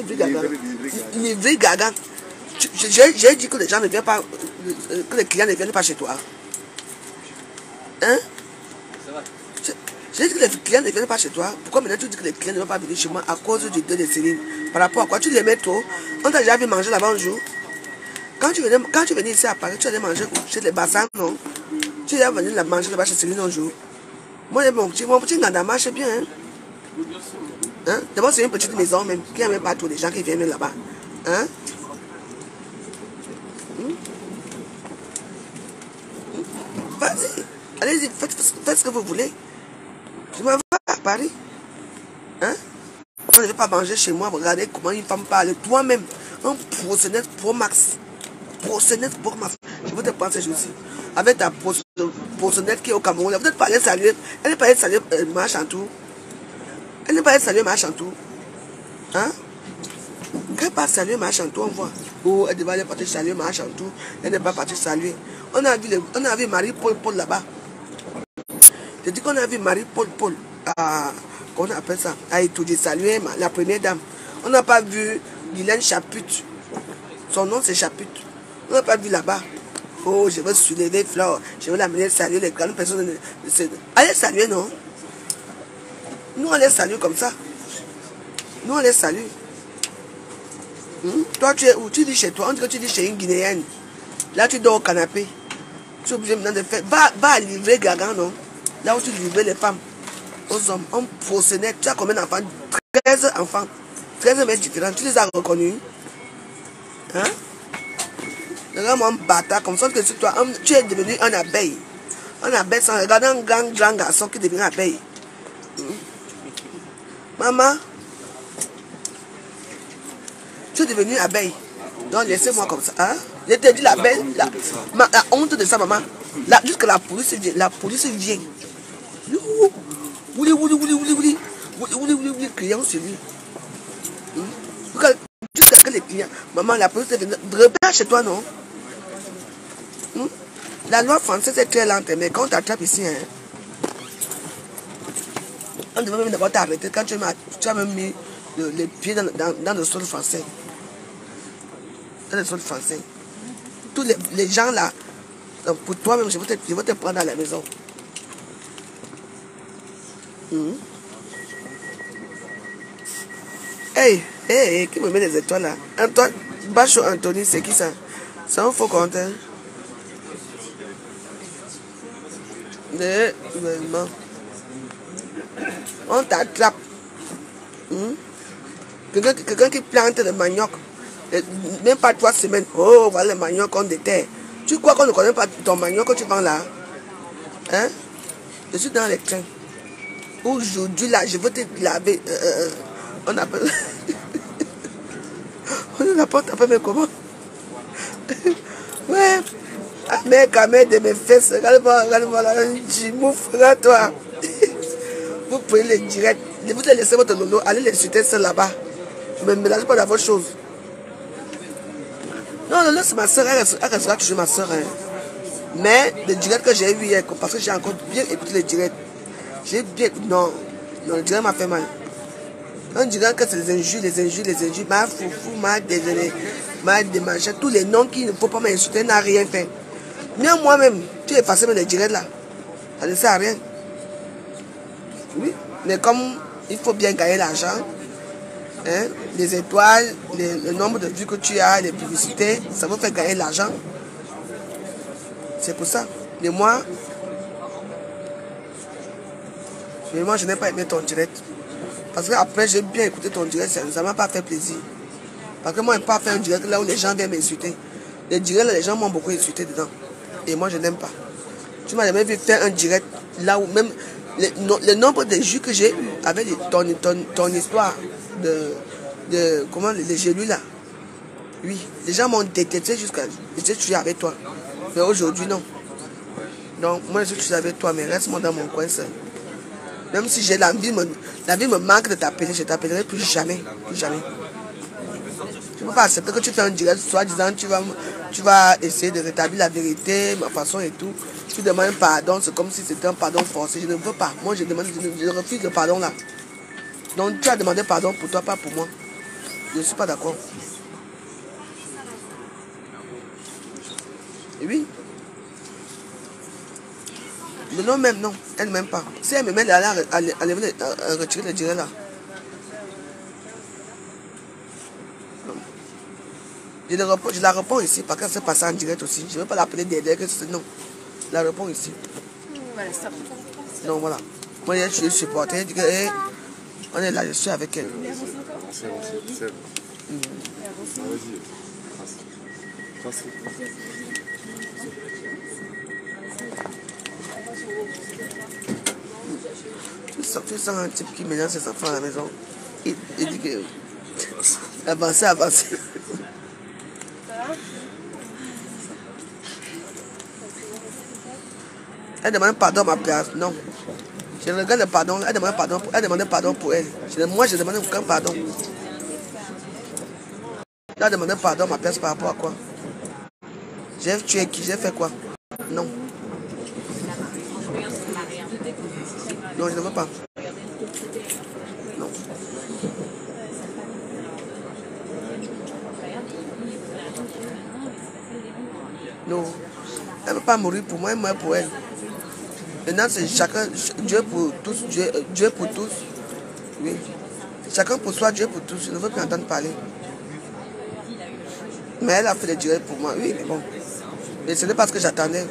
Gaga, j'ai dit que les gens ne viennent pas, que les clients ne viennent pas chez toi. Hein? Tu dis que les clients ne viennent pas chez toi. Pourquoi maintenant tu dis que les clients ne vont pas venir chez moi à cause du deuil de Céline? Par rapport à quoi? Tu les mets trop. On t'a déjà vu manger là-bas un jour. Quand tu venais ici à Paris, tu allais manger chez les bassins, non? Tu es venu manger là-bas chez Céline un jour. Moi, mon petit Nanda marche bien. Hein? D'abord, c'est une petite maison même. Qui n'a même pas tous les gens qui viennent là-bas. Hein? Vas-y. Allez-y, faites ce que vous voulez. Je m'en vais à Paris. Hein? On ne veut pas manger chez moi. Regardez comment une femme parle. Toi-même, un proxénète pro max. Proxénète pro max. Je veux te prendre ces jours-ci. Avec ta proxénète qui est au Cameroun. Vous n'êtes pas allé saluer. Elle n'est pas allée saluer Machantou. Elle n'est pas allée saluer Machantou. Hein? Quand elle part saluer Machantou, on voit. Oh, elle devait aller partir saluer Machantou. Elle n'est pas partie saluer. On a vu Marie-Paul là-bas. Je dis qu'on a vu Marie-Paul à, comment on appelle ça, à étudier, saluer la première dame. On n'a pas vu Guylaine Chaput. Son nom c'est Chaput. On n'a pas vu là-bas. Oh, je veux soulever Flore. Je veux l'amener saluer les grandes personnes. Allez saluer, non? Nous on les salue comme ça. Nous on les salue. Toi tu es où? Tu dis chez toi. On dit que tu dis chez une Guinéenne. Là tu dors au canapé. Tu es obligé maintenant de faire. Va livrer Gagan, non? Là où tu livrais les femmes aux hommes, on proxénète. Tu as combien d'enfants? 13 enfants. 13 mètres différents. Tu les as reconnus? Hein? Regarde mon bâtard comme ça que sur toi, tu es devenu un abeille. Un abeille sans regarder un grand garçon qui devient abeille. Maman, tu es devenu abeille. Donc laissez-moi comme ça. Hein? Je t'ai dit l'abeille, la honte de ça, maman. Jusque la police vient. Wouli, criant sur lui. Jusqu'à que les clients, maman, la police est venue. Repère chez toi, non? La loi française est très lente, mais quand on t'attrape ici, hein, on devrait même d'abord t'arrêter quand tu as même mis les pieds dans le sol français. Dans le sol français. Tous les gens là, pour toi-même, je vais te prendre à la maison. Hey, qui me met des étoiles là? Antoine, Bacho Anthony, c'est qui ça? C'est un faux compte. Hein? Vraiment. On t'attrape. Quelqu'un qui plante le manioc. Même pas 3 semaines. Oh, voilà le manioc qu'on déterre. Tu crois qu'on ne connaît pas ton manioc que tu vends là? Hein? Je suis dans les trains. Aujourd'hui là, je veux te laver. On appelle. On appelle comment? Ouais. Amène de mes fesses. Regarde-moi là. Jimouf, regarde-toi. Vous prenez les directs. Vous te laissez votre lolo. Allez les insulter celle là-bas. Ne me mélange pas dans votre chose. Non, Lolo, c'est ma soeur. Elle restera toujours ma soeur. Hein. Mais les directs que j'ai eu hier, parce que j'ai encore bien écouté les directs. J'ai bien. Non, le direct m'a fait mal. On dirait que c'est les injures, ma foufou, ma déjeuner, ma démarche, tous les noms qu'il ne faut pas m'insulter, n'a rien fait. Même moi-même, tu es effacé les directs là. Ça ne sert à rien. Oui, mais comme il faut bien gagner l'argent, hein, les étoiles, le nombre de vues que tu as, les publicités, ça vous fait gagner l'argent. C'est pour ça. Mais moi, je n'ai pas aimé ton direct. Parce que après j'ai bien écouté ton direct, ça ne m'a pas fait plaisir. Parce que moi, je n'aime pas faire un direct là où les gens viennent m'insulter. Les directs là, les gens m'ont beaucoup insulté dedans. Et moi, je n'aime pas. Tu m'as jamais vu faire un direct là où même le nombre de vues que j'ai eu avec ton histoire de comment les gelus là. Oui, les gens m'ont détesté jusqu'à je suis avec toi. Mais aujourd'hui, non. Donc, moi, je suis avec toi, mais reste-moi dans mon coin seul. Même si j'ai la vie me manque de t'appeler, je t'appellerai plus jamais. Plus jamais. Je ne peux pas accepter que tu fais un direct, soit disant tu vas essayer de rétablir la vérité, ma façon et tout. Tu demandes pardon, c'est comme si c'était un pardon forcé. Je ne veux pas. Moi, je refuse le pardon là. Donc, tu as demandé pardon pour toi, pas pour moi. Je ne suis pas d'accord. Et oui. De l'eau même, non. Elle ne m'aime pas. Si elle me met là, elle retirer le direct là. Je la réponds ici, parce qu'elle s'est passée en direct aussi. Je ne vais pas l'appeler derrière, non. Je la réponds ici. Donc voilà. Moi, je suis supporter. Je dis que, hey, on est là, je suis avec elle. Tu sens un type qui mélange ses enfants à la maison. Il dit que avancez, avancez. Elle demande pardon à ma place. Non. Je regarde le pardon. Elle demande pardon pour elle. Moi, je demande aucun pardon. Elle a demandé pardon à ma place par rapport à quoi? J'ai tué qui? J'ai fait quoi? Non. Non, je ne veux pas. Non. Non. Elle ne veut pas mourir pour moi, elle meurt pour elle. Maintenant, c'est chacun, Dieu pour tous, Dieu pour tous. Oui. Chacun pour soi, Dieu pour tous. Je ne veux plus entendre parler. Mais elle a fait le direct pour moi. Oui, mais bon. Mais ce n'est pas ce que j'attendais.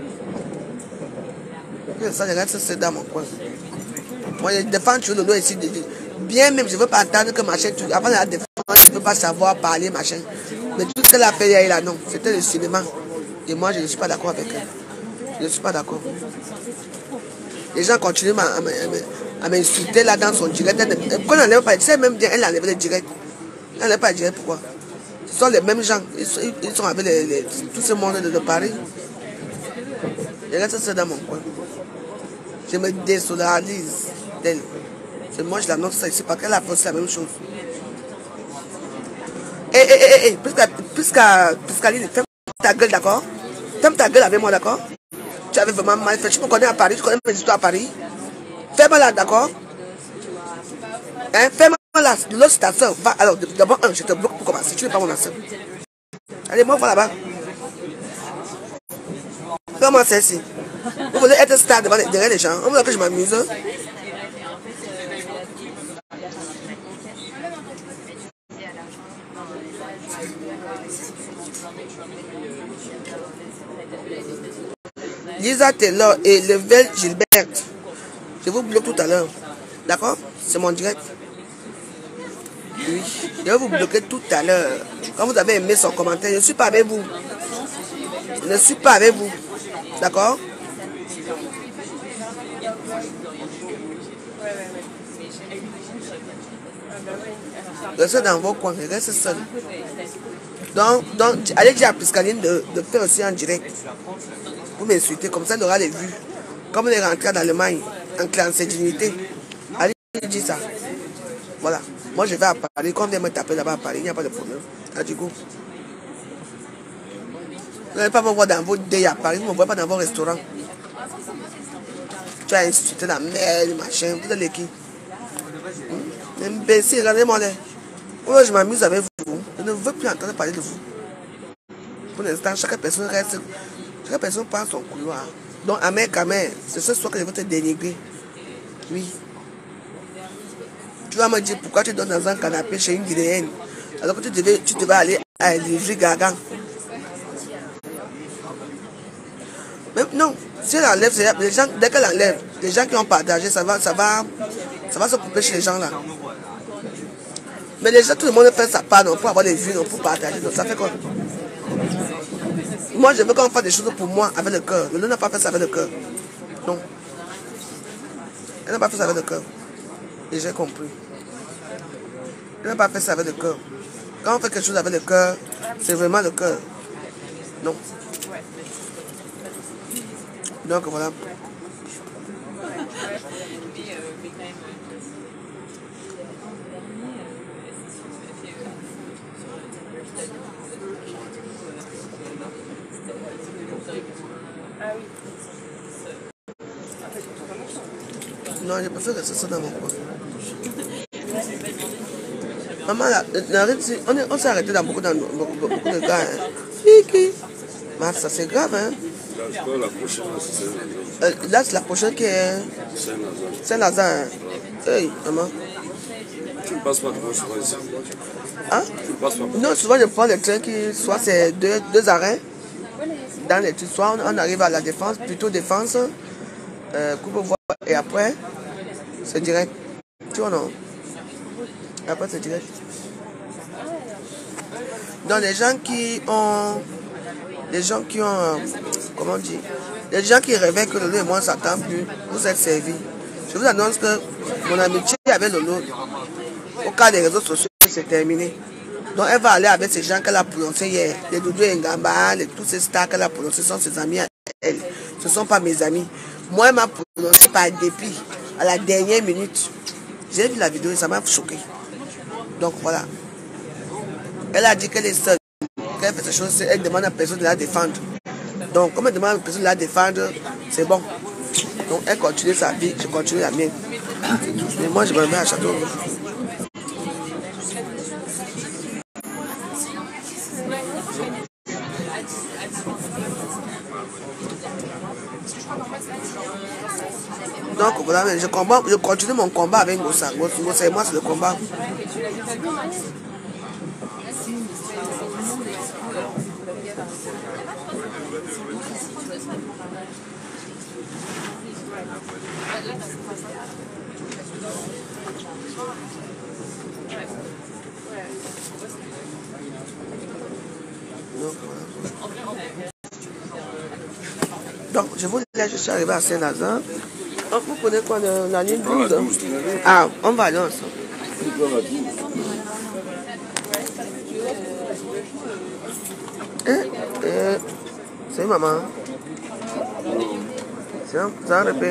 Ça, je reste dans mon coin. Moi, je défends toujours le lot ici. Bien même, je ne veux pas entendre que machin. Avant de la défendre, je ne veux pas savoir parler, machin. Mais tout ce qu'elle a fait là, non. C'était le cinéma. Et moi, je ne suis pas d'accord avec elle. Je ne suis pas d'accord. Les gens continuent à m'insulter là dans son direct. Pourquoi elle n'enlève pas? Tu sais, même bien, elle enlève le direct. Elle n'enlève pas le direct, pourquoi? Ce sont les mêmes gens. Ils sont avec tout ce monde de Paris. Je reste ça dans mon coin. Je me désolidarise d'elle. Moi, je l'annonce ça ici parce qu'elle a fait la même chose. Puisqu'Aline, ferme ta gueule, d'accord? Ferme ta gueule avec moi, d'accord? Tu avais vraiment mal fait. Tu me connais à Paris, tu connais mes histoires à Paris. Ferme-la, d'accord? Hein? Ferme-la. L'autre, c'est ta soeur. Va, alors, d'abord, je te bloque pour commencer. Tu n'es pas mon soeur. Allez, moi, va là-bas. Comment c'est ici? Vous voulez être star derrière les gens? On veut que je m'amuse. Lisa Taylor et Level Gilbert. Je vous bloque tout à l'heure. D'accord? C'est mon direct. Oui. Je vais vous bloquer tout à l'heure. Quand vous avez aimé son commentaire, je ne suis pas avec vous. Je ne suis pas avec vous. D'accord? Restez dans vos coins, restez seul. Donc allez dire à Piscaline de faire aussi en direct. Vous m'insultez, comme ça elle aura les vues. Comme on est rentré en Allemagne, en clandestinité. Allez dire ça. Voilà. Moi je vais à Paris, quand on vient me taper là-bas à Paris, il n'y a pas de problème. Ah, du coup. Vous n'allez pas me voir dans vos days à Paris, vous ne me voyez pas dans vos restaurants. Tu as insulté la merde, machin, vous allez qui? Imbécile, regardez-moi là. Oh, je m'amuse avec vous. Je ne veux plus entendre parler de vous. Pour l'instant, chaque personne prend son couloir. Donc, à mère, c'est ce soir que je vais te dénigrer. Oui. Tu vas me dire pourquoi tu donnes dans un canapé chez une Guinéenne. Alors que tu devais aller à Livry Gagan. Même non, si elle enlève, les gens, dès qu'elle enlève, les gens qui ont partagé, ça va se couper chez les gens là. Mais les gens, tout le monde fait sa part, non, pour avoir des vues, non, pour partager. Donc ça fait quoi? Moi, je veux qu'on fasse des choses pour moi avec le cœur. Le n'a pas fait ça avec le cœur. Non. Elle n'a pas fait ça avec le cœur. Et j'ai compris. Elle n'a pas fait ça avec le cœur. Quand on fait quelque chose avec le cœur, c'est vraiment le cœur. Non. Donc voilà. Non, je préfère rester ça dans mon coin. Maman, on s'est arrêté dans beaucoup de cas. Hein. Mais ça c'est grave, hein. La prochaine, c'est là, c'est la prochaine qui est Saint-Lazare. Hey, maman. tu ne passes pas trop souvent ici. Hein? Tu ne passes pas. Non, souvent je prends le train qui, soit c'est deux arrêts. Dans les soit on arrive à la Défense, plutôt Défense, Courbevoie, et après, c'est direct. Tu vois, non? Et après, c'est direct. Donc, les gens qui ont, comment dire, les gens qui rêvaient que Lolo et moi ne s'attendent plus, vous êtes servis. Je vous annonce que mon amitié avec Lolo, au cas des réseaux sociaux, c'est terminé. Donc, elle va aller avec ces gens qu'elle a prononcés hier. Les Doudou Ngamba, tous ces stars qu'elle a prononcés sont ses amis à elle. Ce ne sont pas mes amis. Moi, elle m'a prononcé par dépit à la dernière minute. J'ai vu la vidéo et ça m'a choqué. Donc, voilà. Elle a dit qu'elle est seule. Qu'elle fait ces choses, elle demande à personne de la défendre. Donc, comme elle demande à personne de la défendre, c'est bon. Donc, elle continue sa vie, je continue la mienne. Mais moi, je me mets à Château. Donc voilà, je continue mon combat avec Ngossa. Ngossa et moi, c'est le combat. Donc, je vous laisse, je suis arrivé à Saint-Lazare. Donc, vous connaissez quoi, la ligne 12? Ah, on va aller ensemble. C'est maman. C'est un repère.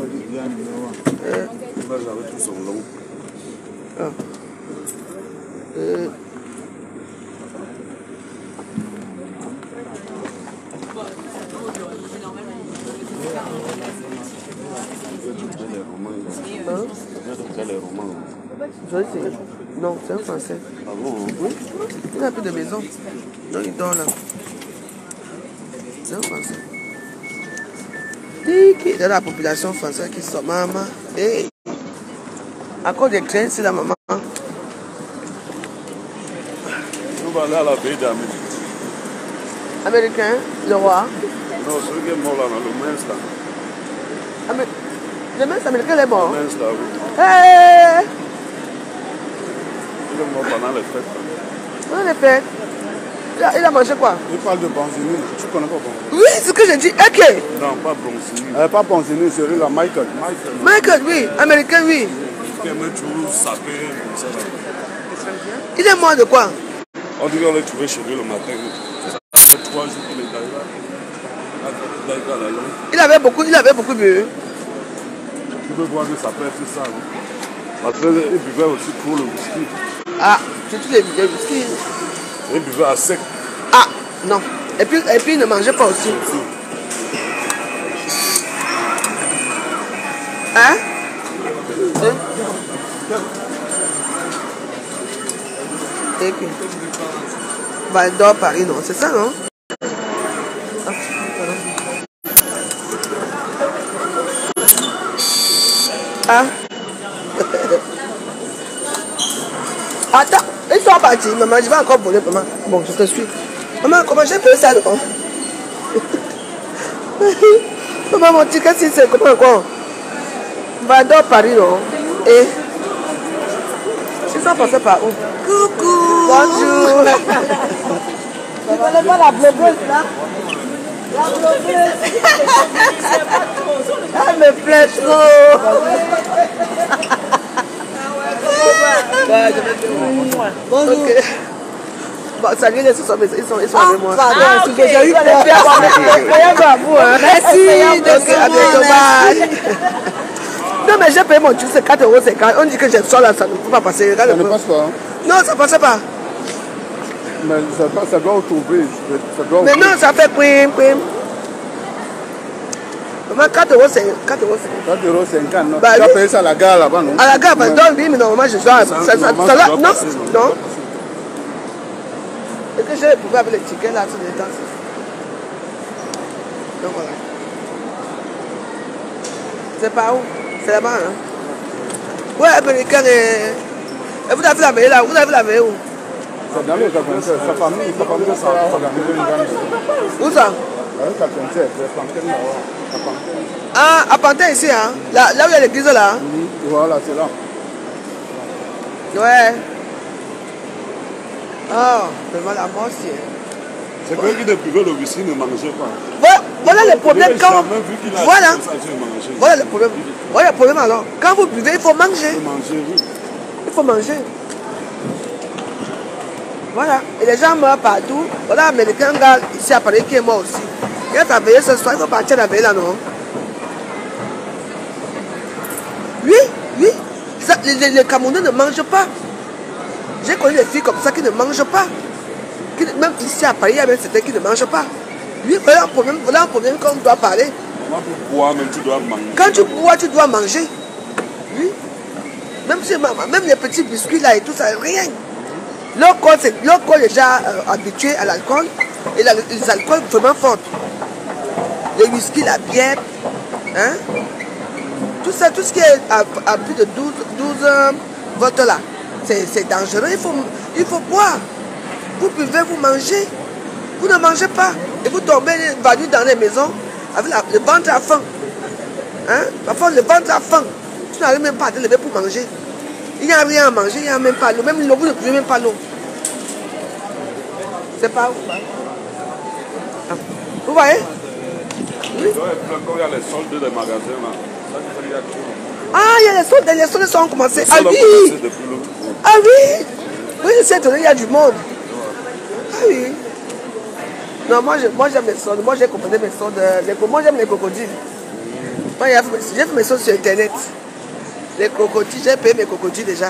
Non, c'est un Français. Ah bon? Oui, il n'a plus de maison. Donc il dort là. C'est un Français. Qui est dans la population française qui sort maman. Et à cause des trains, c'est la maman. On va aller à la baie d'Amérique. Américain, le roi. Non, celui qui est mort là, le mince là. Le mince américain, il est mort. Le mince là, oui. Hey! Il est mort pendant les fêtes. Pendant les fêtes. Il a mangé quoi? Il parle de Bronzini. Tu connais pas Bronzini? Oui, c'est ce que j'ai dit. Ok. Non, pas Bronzini. Pas Bronzini, c'est là, Michael. Michael, oui. Américain, oui. Qui aimait toujours saper, comme ça là. Il est mort de quoi? On dit qu'on l'a trouvé chez lui le matin. Ça fait 3 jours qu'il est là. Il avait beaucoup bu. Tu peux voir que ça peut être ça. Oui. Parce qu'il buvait aussi trop le whisky. Ah, c'est tous les whisky. Il buvait à sec. Ah, non. Et puis il ne mangeait pas aussi. Hein? Et puis, Val d'Or, Paris, non, c'est ça, non? Ah. Attends, ils sont partis, maman, je vais encore voler, maman. Bon, je te suis. Maman, comment j'ai payé ça, non? Maman, mon ticket, c'est comment encore? Val d'Or, Paris, non? Et ils sont passés par où? Coucou! Bonjour! Vous ne connaissez pas la bleu-bleuse là? La bleu-bleuse! Elle me plaît trop! Bonjour! Okay. Bon, salut les sous ils sont avec moi. Pardon, Okay. j'ai eu peur. Merci! Okay, à bientôt, bye! Non, mais j'ai payé mon truc, c'est 4,50 €. On dit que j'ai ça là, ça ne peut pas passer. Ça ne passe pas. Non, ça ne passait pas. Mais ça doit retrouver. Mais non, ça fait quim. Maman, 4,50 €. 4,50 €, non? Bah, tu as oui. payé ça à la gare là-bas, non? À la gare, parce que oui, mais normalement, je dois. Ça là, non. Et que j'ai prouvé avec les tickets là, sur les temps. Donc voilà. C'est pas où? C'est là-bas, hein? Ouais, américain et vous avez la veille là? Vous avez la veille où? C'est dans les 87. Sa famille sera organisée une grande. Où ça? Dans les 87, c'est Pantin là-bas. À Pantin. Ah, à Pantin ici, hein? Là où il y a l'église là? Voilà, c'est là. Ouais. Oh, vraiment la mort, c'est. C'est vrai qu'il ne buvait le whisky, ne mangeait pas. Voilà le problème quand. Voilà. Voilà. Voilà le problème. Voilà le problème alors. Quand vous buvez, il faut manger. Manger, oui. Il faut manger. Voilà. Et les gens meurent partout. Voilà, américain, gars, ici à Paris qui est mort aussi. Il a travaillé ce soir, il faut partir à la veille là, non? Oui, oui. Ça, les Camerounais ne mangent pas. J'ai connu des filles comme ça qui ne mangent pas. Même ici à Paris, il y a même certains qui ne mangent pas. Oui, voilà un problème qu'on doit parler. Pour boire, même tu dois manger. Quand tu bois, tu dois manger. Oui. Même les petits biscuits là et tout ça, rien. Leur corps est déjà habitué à l'alcool et les alcools vraiment forts. Le whisky, la bière, hein? Tout ça, tout ce qui est à plus de 12 volts là, c'est dangereux. Il faut boire. Vous buvez, vous mangez. Vous ne mangez pas. Et vous tombez évanouis dans les maisons avec le ventre à faim. Hein? Parfois, le ventre à faim. Tu n'arrives même pas à te lever pour manger. Il n'y a rien à manger, il n'y a même pas l'eau. Même l'eau, vous ne buvez même pas l'eau. C'est pas où? Vous voyez? Oui. Quand il y a les soldes des magasins là. Ah, il y a les soldes sont commencés. Ah oui! Ah oui! Oui, je sais, il y a du monde. Ah oui. Non, moi j'aime les soldes. Moi j'ai commandé mes soldes. Moi j'aime les crocodiles. Moi j'ai fait mes soldes sur internet. Les crocodiles, j'ai payé mes crocodiles déjà.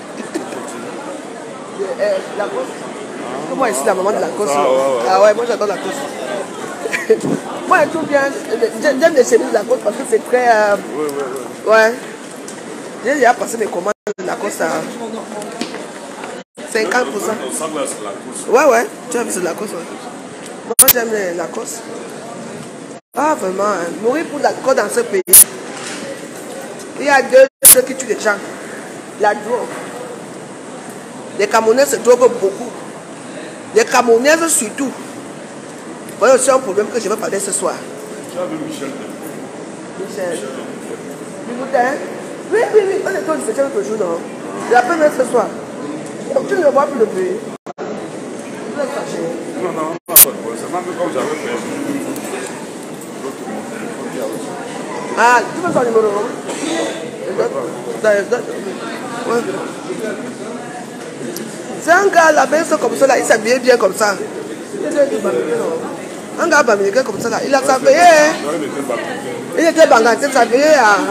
La cause. Moi ici la maman de la cause. Ah ouais, moi j'adore la cause. Moi tout bien. J'aime les chemises de la côte parce que c'est très. Ouais. J'ai déjà passé mes commandes de la côte à 50%. Ouais, tu as vu c'est de la côte. Moi j'aime la côte. Ah vraiment, hein. Mourir pour l'alcool dans ce pays. Il y a deux choses qui tuent les gens. La drogue. Les Camerounais se droguent beaucoup. Les Camerounaises surtout. Voilà aussi un problème que je vais parler ce soir. Tu as vu Michel? Michel. Oui, on est tous discutés l'autre jour, non? Je l'appelle même ce soir. Tu ne le vois plus depuis. Vous êtes fâché. Non, c'est même comme j'avais fait. Ah, tu veux son numéro, non? Ouais. C'est un gars là-bas, comme ça, là, il s'habillait bien comme ça. Un gars américain comme ça là, il a s'habillé. Il était bangaté, il s'habillait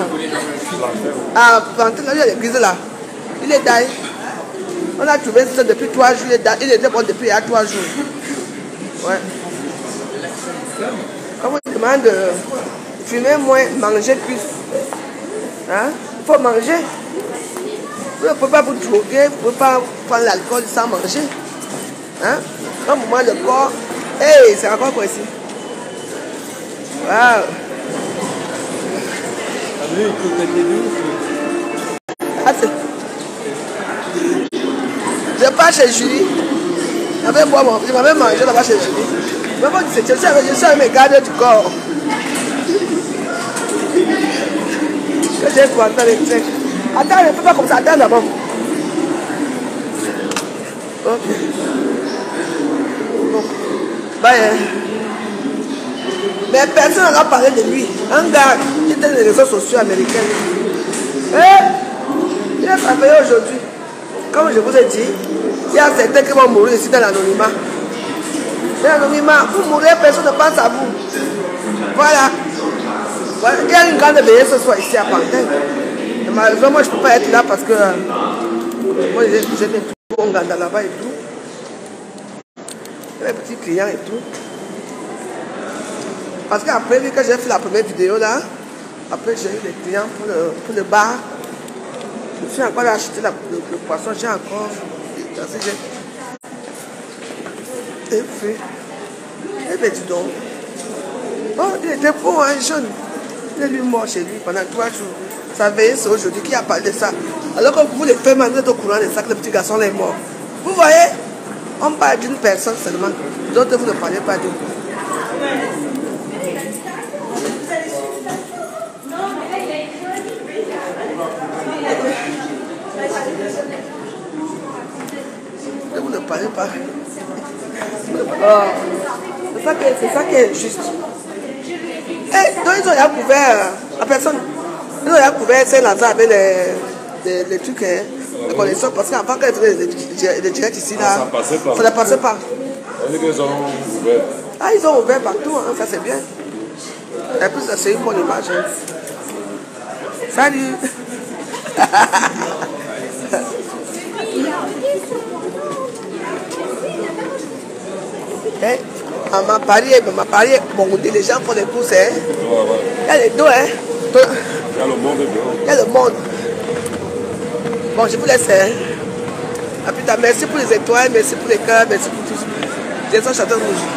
à Pantin, là, il y a l'église là. Il est d'ailleurs. On a trouvé ça depuis 3 jours, il était bon depuis 3 jours. Ouais. Quand on demande de fumer moins, manger plus. Hein? Il faut manger. Vous ne pouvez pas vous droguer, vous ne pouvez pas prendre l'alcool sans manger. Hein? À un moment, le corps. Hey, c'est encore quoi ici? Waouh! Je pars chez Julie. Je m'avais mangé là-bas chez Julie. Je suis avec mes gardes du corps. Que j'ai pour entendre les trucs. Attends, ne fais pas comme ça, attends d'abord. Ok. Bon. Bye. Mais personne n'a parlé de lui. Un gars qui était dans les réseaux sociaux américains. Il a travaillé aujourd'hui. Comme je vous ai dit, il y a certains qui vont mourir ici dans l'anonymat. Dans l'anonymat, vous mourrez, personne ne pense à vous. Voilà. Il y a une grande veillée ce soir ici à Pantin. Malheureusement, moi je ne peux pas être là parce que moi j'ai des tout bons gars là-bas et tout. Il y a des petits clients et tout. Parce qu'après, quand j'ai fait la première vidéo là, après j'ai eu des clients pour le bar. Je suis encore acheté le poisson, j'ai encore. Et puis, eh bien dis donc. Oh, il était bon, hein, jeune. Il est lui mort chez lui pendant 3 jours. Ça veillait, c'est aujourd'hui qui a parlé de ça. Alors que vous, les femmes, vous êtes au courant de ça, que le petit garçon est mort. Vous voyez, on parle d'une personne seulement. D'autres, vous ne parlez pas d'eux. Vous ne parlez pas. C'est ça qui est juste. Et donc ils ont déjà couvert la personne. Ils ont déjà couvert Saint-Lazare avec les trucs, les connexions. Parce qu'avant qu'elle faisait les directs ici, là, ça ne passait pas. Ils ont ouvert. Ah, ils ont ouvert partout, hein, ça c'est bien. Et puis ça c'est une bonne image. Hein. Salut. Hey, maman parié, bon, les gens font des courses, hein. Il y a les deux, hein. Il y a le monde dedans. Il y a le monde. Bon, je vous laisse, hein. À plus tard, merci pour les étoiles, merci pour les cœurs, merci pour tout. Je suis chanteur rouge.